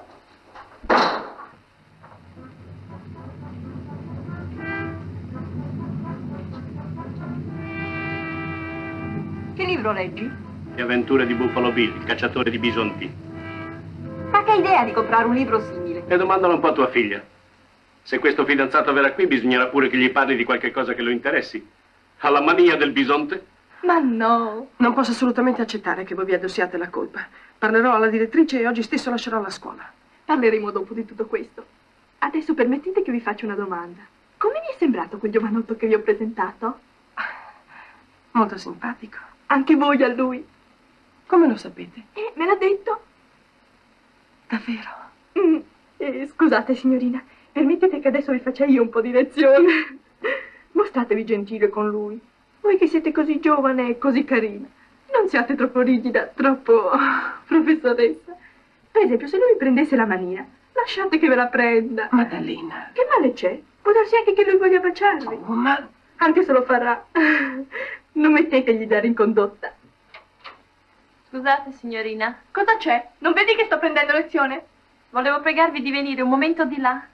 [SPEAKER 1] Che libro leggi?
[SPEAKER 19] Le avventure di Buffalo Bill, il cacciatore di bisonti.
[SPEAKER 1] Ma che idea di comprare un libro simile?
[SPEAKER 19] E domandalo un po' a tua figlia. Se questo fidanzato verrà qui, bisognerà pure che gli parli di qualche cosa che lo interessi. Ha la mania del bisonte?
[SPEAKER 1] Ma no.
[SPEAKER 7] Non posso assolutamente accettare che voi vi addossiate la colpa. Parlerò alla direttrice e oggi stesso lascerò la scuola.
[SPEAKER 1] Parleremo dopo di tutto questo. Adesso permettete che vi faccia una domanda. Come vi è sembrato quel giovanotto che vi ho presentato?
[SPEAKER 7] Molto simpatico.
[SPEAKER 1] Anche voi a lui?
[SPEAKER 7] Come lo sapete?
[SPEAKER 1] Me l'ha detto.
[SPEAKER 7] Davvero?
[SPEAKER 1] Scusate, signorina. Permettete che adesso vi faccia io un po' di lezione. Mostratevi gentile con lui. Voi che siete così giovane e così carina. Non siate troppo rigida, troppo professoressa. Per esempio, se lui mi prendesse la mania, lasciate che ve la prenda.
[SPEAKER 7] Maddalena.
[SPEAKER 1] Che male c'è? Può darsi anche che lui voglia baciarvi.
[SPEAKER 7] Oh, ma...
[SPEAKER 1] Anche se lo farà. Non mettetegli dare in condotta.
[SPEAKER 2] Scusate, signorina.
[SPEAKER 1] Cosa c'è? Non vedi che sto prendendo lezione?
[SPEAKER 2] Volevo pregarvi di venire un momento di là.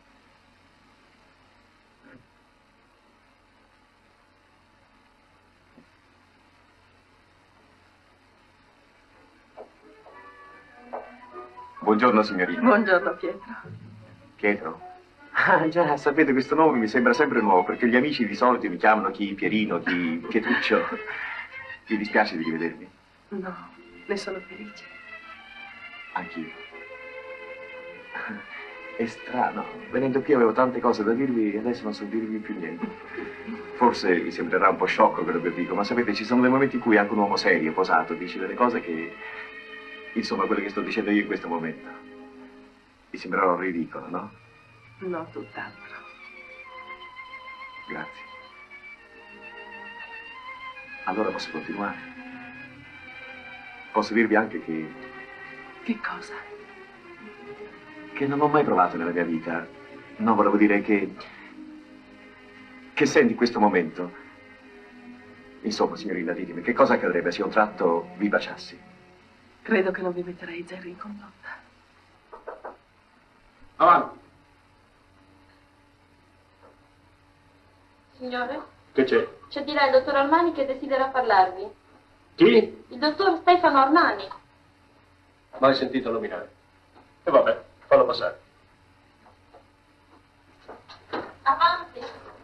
[SPEAKER 15] Buongiorno, signorina.
[SPEAKER 7] Buongiorno, Pietro.
[SPEAKER 15] Pietro? Ah, già, sapete, questo nome mi sembra sempre nuovo, perché gli amici di solito mi chiamano chi Pierino, chi Pietruccio. Mi dispiace di rivedervi.
[SPEAKER 7] No, ne sono felice.
[SPEAKER 15] Anch'io. È strano, venendo qui avevo tante cose da dirvi e adesso non so dirvi più niente. Forse vi sembrerà un po' sciocco quello che dico, ma sapete, ci sono dei momenti in cui anche un uomo serio, posato, dice delle cose che... Insomma, quello che sto dicendo io in questo momento. Vi sembrerà ridicolo, no?
[SPEAKER 7] No, tutt'altro.
[SPEAKER 15] Grazie. Allora posso continuare? Posso dirvi anche che...
[SPEAKER 7] Che cosa?
[SPEAKER 15] Che non ho mai provato nella mia vita. No, volevo dire che senti in questo momento. Insomma, signorina, ditemi, che cosa accadrebbe se a un tratto vi baciassi?
[SPEAKER 7] Credo che non vi metterei zero in condotta.
[SPEAKER 19] Avanti.
[SPEAKER 4] Signore?
[SPEAKER 19] Che c'è?
[SPEAKER 4] C'è di là il dottor Armani che desidera parlarvi.
[SPEAKER 19] Chi?
[SPEAKER 4] Il dottor Stefano Armani.
[SPEAKER 19] Mai sentito nominare. E vabbè, fallo passare.
[SPEAKER 4] Avanti.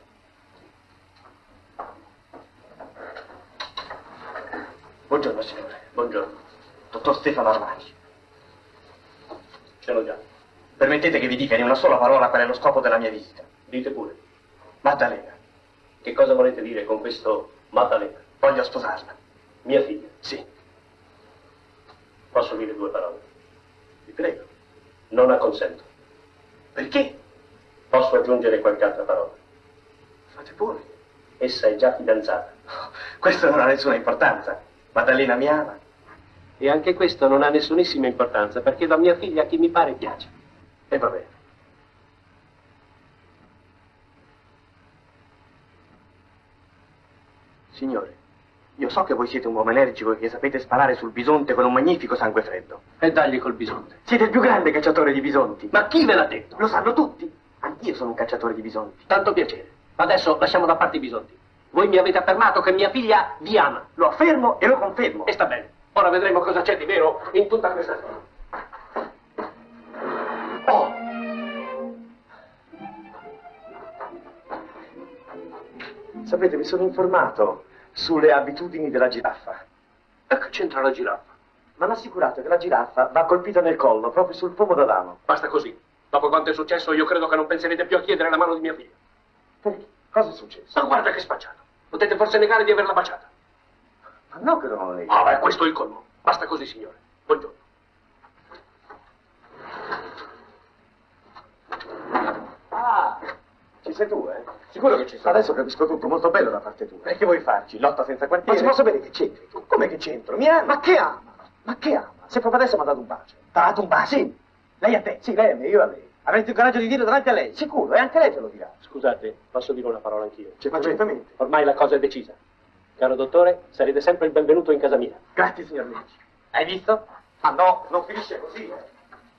[SPEAKER 19] Buongiorno, signore. Buongiorno. Dottor Stefano Armani. Ce l'ho già.
[SPEAKER 11] Permettete che vi dica in una sola parola qual è lo scopo della mia visita.
[SPEAKER 19] Dite pure.
[SPEAKER 11] Maddalena.
[SPEAKER 19] Che cosa volete dire con questo Maddalena?
[SPEAKER 11] Voglio sposarla.
[SPEAKER 19] Mia figlia?
[SPEAKER 11] Sì.
[SPEAKER 19] Posso dire due parole?
[SPEAKER 11] Vi prego.
[SPEAKER 19] Non acconsento.
[SPEAKER 11] Perché?
[SPEAKER 19] Posso aggiungere qualche altra parola?
[SPEAKER 11] Fate pure.
[SPEAKER 19] Essa è già fidanzata.
[SPEAKER 11] Questo non ha nessuna importanza. Maddalena mi ama.
[SPEAKER 19] E anche questo non ha nessunissima importanza, perché do mia figlia a chi mi pare piace.
[SPEAKER 11] E va bene. Signore, io so che voi siete un uomo energico e che sapete sparare sul bisonte con un magnifico sangue freddo.
[SPEAKER 19] E dagli col bisonte.
[SPEAKER 11] Siete il più grande cacciatore di bisonti.
[SPEAKER 19] Ma chi ve l'ha detto?
[SPEAKER 11] Lo sanno tutti. Anch'io sono un cacciatore di bisonti.
[SPEAKER 19] Tanto piacere. Ma adesso lasciamo da parte i bisonti. Voi mi avete affermato che mia figlia vi ama.
[SPEAKER 11] Lo affermo e lo confermo.
[SPEAKER 19] E sta bene. Ora vedremo cosa c'è di vero in tutta questa storia.
[SPEAKER 14] Sapete, mi sono informato sulle abitudini della giraffa.
[SPEAKER 19] E che c'entra la giraffa?
[SPEAKER 14] Mi hanno assicurato che la giraffa va colpita nel collo, proprio sul pomo d'Adamo.
[SPEAKER 19] Basta così. Dopo quanto è successo, io credo che non penserete più a chiedere la mano di mia figlia.
[SPEAKER 14] Perché? Cosa è successo?
[SPEAKER 19] Ma guarda che spacciato. Potete forse negare di averla baciata?
[SPEAKER 14] Ma no che non lo nego.
[SPEAKER 19] Ah, beh, questo è il colmo. Basta così, signore. Buongiorno.
[SPEAKER 14] Ah, ci sei tu, eh? Sicuro che ci sono. Adesso capisco tutto, molto bello da parte tua. E che vuoi farci? Lotta senza quartiere? Ma si può sapere che c'entri tu? Come che c'entro? Mi ama? Ma che ama? Ma che ama? Se proprio adesso mi ha dato un bacio. Ti ha dato un bacio? Sì. Lei a te? Sì, lei a me, io a lei. Avrete il coraggio di dirlo davanti a lei? Sicuro, e anche lei te lo dirà.
[SPEAKER 19] Scusate, posso dire una parola anch'io?
[SPEAKER 14] Ma certamente.
[SPEAKER 19] Ormai la cosa è decisa. Caro dottore, sarete sempre il benvenuto in casa mia.
[SPEAKER 14] Grazie, signor Medici. Hai visto? Ah no, non finisce così, eh.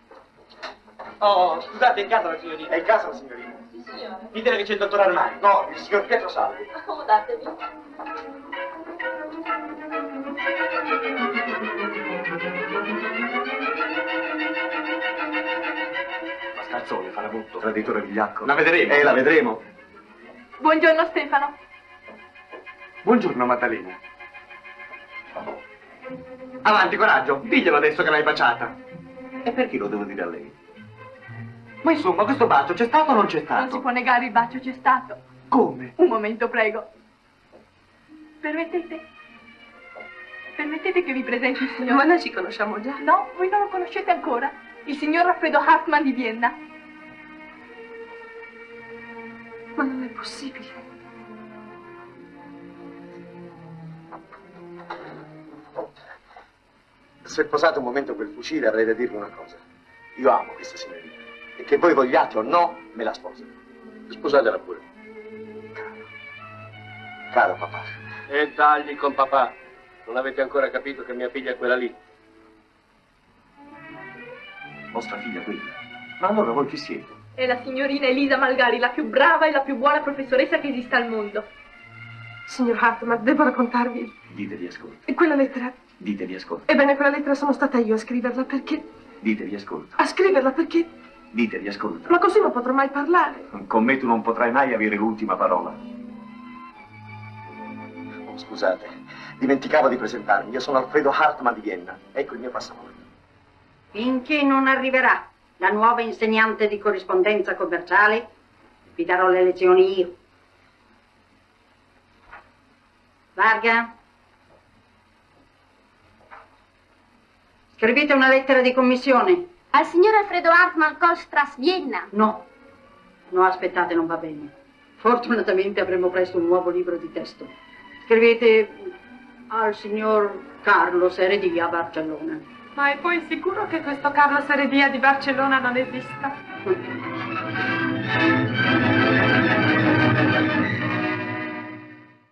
[SPEAKER 14] Oh, scusate, è in casa la signorina? È in casa la signorina?
[SPEAKER 4] Sì, signore.
[SPEAKER 14] Ditele che c'è il dottor Armani. No, il signor Pietro Salvi.
[SPEAKER 4] Accomodatevi.
[SPEAKER 15] Mascalzone, farabutto, traditore vigliacco.
[SPEAKER 11] La vedremo.
[SPEAKER 15] La vedremo.
[SPEAKER 1] Buongiorno Stefano.
[SPEAKER 11] Buongiorno, Maddalena. Avanti, coraggio, diglielo adesso che l'hai baciata.
[SPEAKER 15] E perché lo devo dire a lei?
[SPEAKER 11] Ma insomma, questo bacio c'è stato o non c'è
[SPEAKER 1] Non si
[SPEAKER 11] stato?
[SPEAKER 1] può negare, il bacio c'è stato.
[SPEAKER 11] Come?
[SPEAKER 1] Un momento, prego. Permettete? Permettete che vi presenti il signor...
[SPEAKER 7] Ma noi ci conosciamo già.
[SPEAKER 1] No, voi non lo conoscete ancora. Il signor Alfredo Hartmann di Vienna.
[SPEAKER 7] Ma non è possibile.
[SPEAKER 14] Se posate un momento quel fucile avrei da dirvi una cosa. Io amo questa signorina. E che voi vogliate o no, me la sposo.
[SPEAKER 19] Sposatela pure.
[SPEAKER 14] Caro papà.
[SPEAKER 19] E dagli con papà. Non avete ancora capito che mia figlia è quella lì.
[SPEAKER 15] Vostra figlia quella. Ma allora voi chi siete?
[SPEAKER 1] È la signorina Elisa Malgari, la più brava e la più buona professoressa che esista al mondo.
[SPEAKER 7] Signor Hartmann, devo raccontarvi.
[SPEAKER 15] Ditevi ascolto.
[SPEAKER 7] E quella lettera...
[SPEAKER 15] Ditevi ascolto.
[SPEAKER 7] Ebbene, quella lettera sono stata io a scriverla perché...
[SPEAKER 15] Ditevi ascolto.
[SPEAKER 7] A scriverla perché...
[SPEAKER 15] Ditevi ascolto.
[SPEAKER 7] Ma così non potrò mai parlare.
[SPEAKER 15] Con me tu non potrai mai avere l'ultima parola.
[SPEAKER 14] Oh, scusate, dimenticavo di presentarmi. Io sono Alfredo Hartmann di Vienna. Ecco il mio passaporto.
[SPEAKER 10] Finché non arriverà la nuova insegnante di corrispondenza commerciale, vi darò le lezioni io. Varga? Scrivete una lettera di commissione.
[SPEAKER 4] Al signor Alfredo Hartmann, Kohlstrasse, Vienna.
[SPEAKER 10] No, no, aspettate, non va bene. Fortunatamente avremo presto un nuovo libro di testo. Scrivete al signor Carlo Seredia, Barcellona.
[SPEAKER 7] Ma è poi sicuro che questo Carlo Seredia di Barcellona non esista?